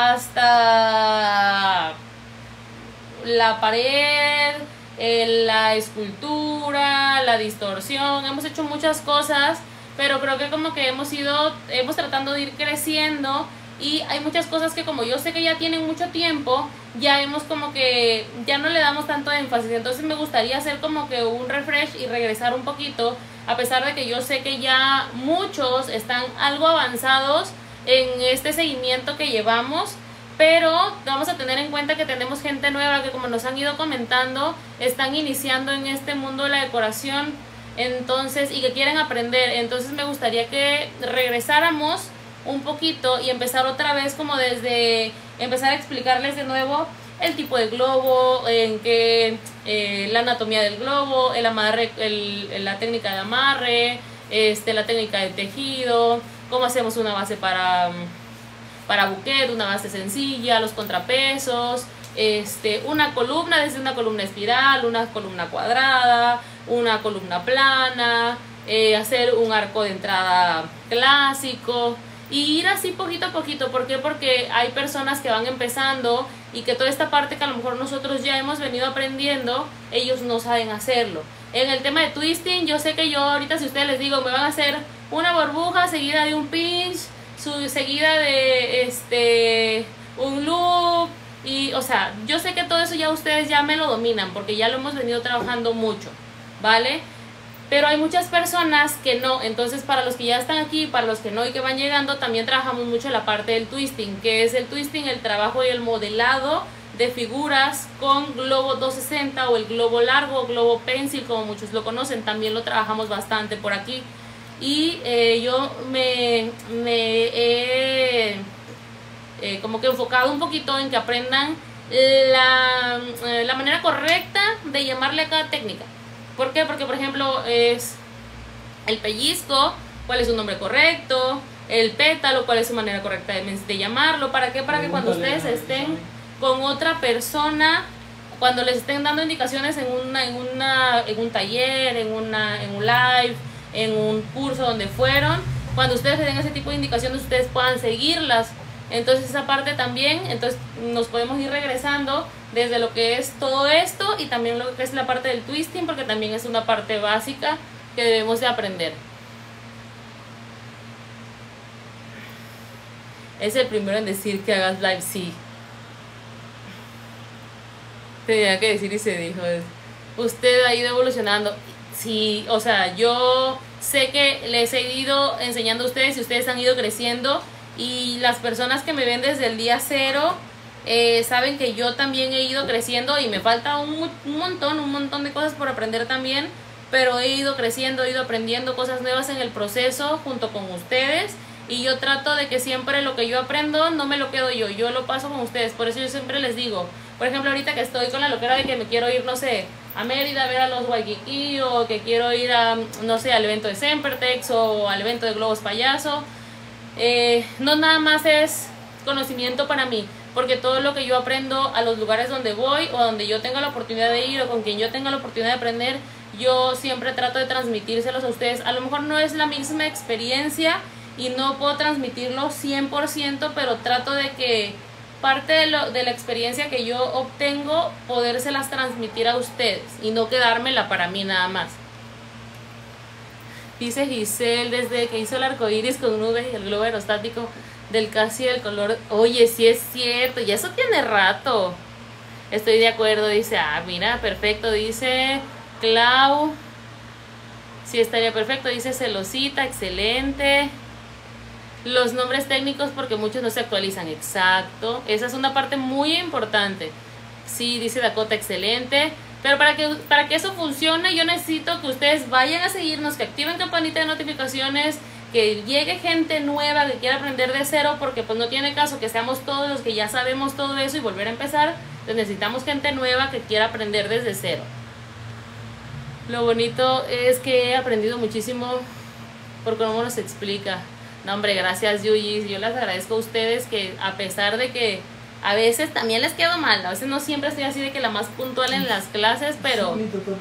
hasta la pared, la escultura, la distorsión. Hemos hecho muchas cosas, pero creo que como que hemos tratando de ir creciendo. Y hay muchas cosas que como yo sé que ya tienen mucho tiempo, ya hemos como que ya no le damos tanto énfasis. Entonces me gustaría hacer como que un refresh y regresar un poquito, a pesar de que yo sé que ya muchos están algo avanzados en este seguimiento que llevamos. Pero vamos a tener en cuenta que tenemos gente nueva que, como nos han ido comentando, están iniciando en este mundo de la decoración, entonces, y que quieren aprender. Entonces me gustaría que regresáramos un poquito y empezar otra vez como desde empezar a explicarles de nuevo el tipo de globo, en que la anatomía del globo, el amarre, la técnica de amarre, la técnica de tejido, cómo hacemos una base para buquet, una base sencilla, los contrapesos, una columna desde una columna espiral, una columna cuadrada, una columna plana, hacer un arco de entrada clásico y ir así poquito a poquito. ¿Por qué? Porque hay personas que van empezando y que toda esta parte que a lo mejor nosotros ya hemos venido aprendiendo, ellos no saben hacerlo. En el tema de twisting, yo sé que yo ahorita, si ustedes les digo, me van a hacer una burbuja seguida de un pinch, seguida de un loop, y o sea, yo sé que todo eso ya ustedes ya me lo dominan porque ya lo hemos venido trabajando mucho, ¿vale? Pero hay muchas personas que no. Entonces, para los que ya están aquí, para los que no y que van llegando, también trabajamos mucho la parte del twisting, que es el twisting, el trabajo y el modelado de figuras con globo 260 o el globo largo, globo pencil, como muchos lo conocen. También lo trabajamos bastante por aquí. Y yo me he como que enfocado un poquito en que aprendan la manera correcta de llamarle a cada técnica. ¿Por qué? Porque, por ejemplo, es el pellizco, cuál es su nombre correcto, el pétalo, cuál es su manera correcta de llamarlo. ¿Para qué? Para que cuando ustedes estén con otra persona, cuando les estén dando indicaciones en un taller, en un live, en un curso donde fueron, cuando ustedes les den ese tipo de indicaciones, ustedes puedan seguirlas. Entonces esa parte también, entonces nos podemos ir regresando desde lo que es todo esto y también lo que es la parte del twisting, porque también es una parte básica que debemos de aprender. Es el primero en decir que hagas live, sí. Tenía que decir y se dijo. Usted ha ido evolucionando. Sí, o sea, yo sé que les he ido enseñando a ustedes y ustedes han ido creciendo. Y las personas que me ven desde el día cero saben que yo también he ido creciendo y me falta un montón de cosas por aprender también, pero he ido creciendo, he ido aprendiendo cosas nuevas en el proceso junto con ustedes, y yo trato de que siempre lo que yo aprendo no me lo quedo yo lo paso con ustedes. Por eso yo siempre les digo, por ejemplo, ahorita que estoy con la loquera de que me quiero ir, no sé, a Mérida a ver a los Waikiki, o que quiero ir a, no sé, al evento de Sempertex o al evento de Globos Payaso. No nada más es conocimiento para mí, porque todo lo que yo aprendo a los lugares donde voy o donde yo tenga la oportunidad de ir o con quien yo tenga la oportunidad de aprender, yo siempre trato de transmitírselos a ustedes. A lo mejor no es la misma experiencia y no puedo transmitirlo 100%, pero trato de que parte de la experiencia que yo obtengo, podérselas transmitir a ustedes y no quedármela para mí nada más. Dice Giselle, desde que hizo el arco iris con nubes y el globo aerostático del casi del color. Oye, sí es cierto, y eso tiene rato. Estoy de acuerdo, dice, mira, perfecto, dice Clau. Sí, estaría perfecto, dice Celosita, excelente. Los nombres técnicos porque muchos no se actualizan, exacto. Esa es una parte muy importante. Sí, dice Dakota, excelente. Pero para que eso funcione, yo necesito que ustedes vayan a seguirnos, que activen campanita de notificaciones, que llegue gente nueva que quiera aprender de cero, porque pues no tiene caso que seamos todos los que ya sabemos todo eso y volver a empezar. Entonces necesitamos gente nueva que quiera aprender desde cero. Lo bonito es que he aprendido muchísimo por cómo nos explica. No, hombre, gracias, Yuyi. Yo les agradezco a ustedes que, a pesar de que a veces también les quedo mal, a veces no siempre estoy así de que la más puntual en las clases, pero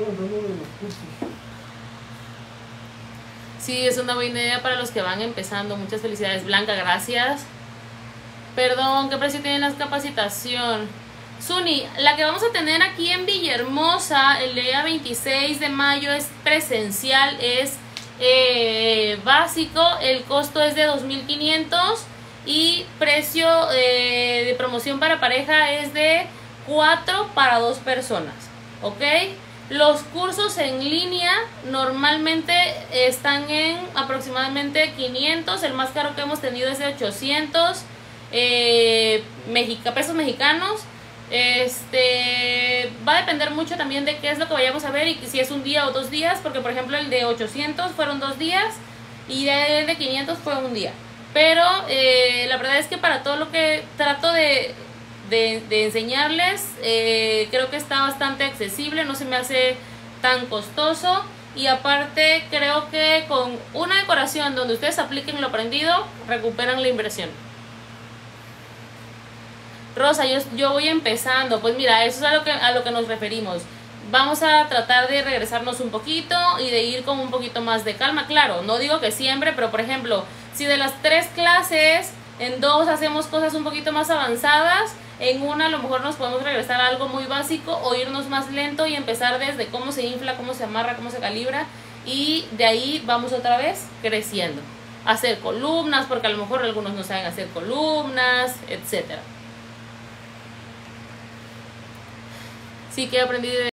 sí, es una buena idea para los que van empezando. Muchas felicidades, Blanca, gracias. Perdón, ¿qué precio tiene la capacitación? Suni, la que vamos a tener aquí en Villahermosa el día 26 de mayo es presencial, es básico, el costo es de 2,500 y precio de promoción para pareja es de 4 para 2 personas, ¿ok? Los cursos en línea normalmente están en aproximadamente 500, el más caro que hemos tenido es de 800 pesos mexicanos. Va a depender mucho también de qué es lo que vayamos a ver y si es un día o 2 días, porque por ejemplo el de 800 fueron 2 días y el de 500 fue un día. Pero la verdad es que para todo lo que trato de enseñarles, creo que está bastante accesible, no se me hace tan costoso. Y aparte creo que con una decoración donde ustedes apliquen lo aprendido, recuperan la inversión. Rosa, yo voy empezando. Pues mira, eso es a lo que nos referimos. Vamos a tratar de regresarnos un poquito y de ir con un poquito más de calma. Claro, no digo que siempre, pero por ejemplo, si de las 3 clases, en 2 hacemos cosas un poquito más avanzadas, en una a lo mejor nos podemos regresar a algo muy básico o irnos más lento y empezar desde cómo se infla, cómo se amarra, cómo se calibra, y de ahí vamos otra vez creciendo. Hacer columnas, porque a lo mejor algunos no saben hacer columnas, etcétera. Sí que he aprendido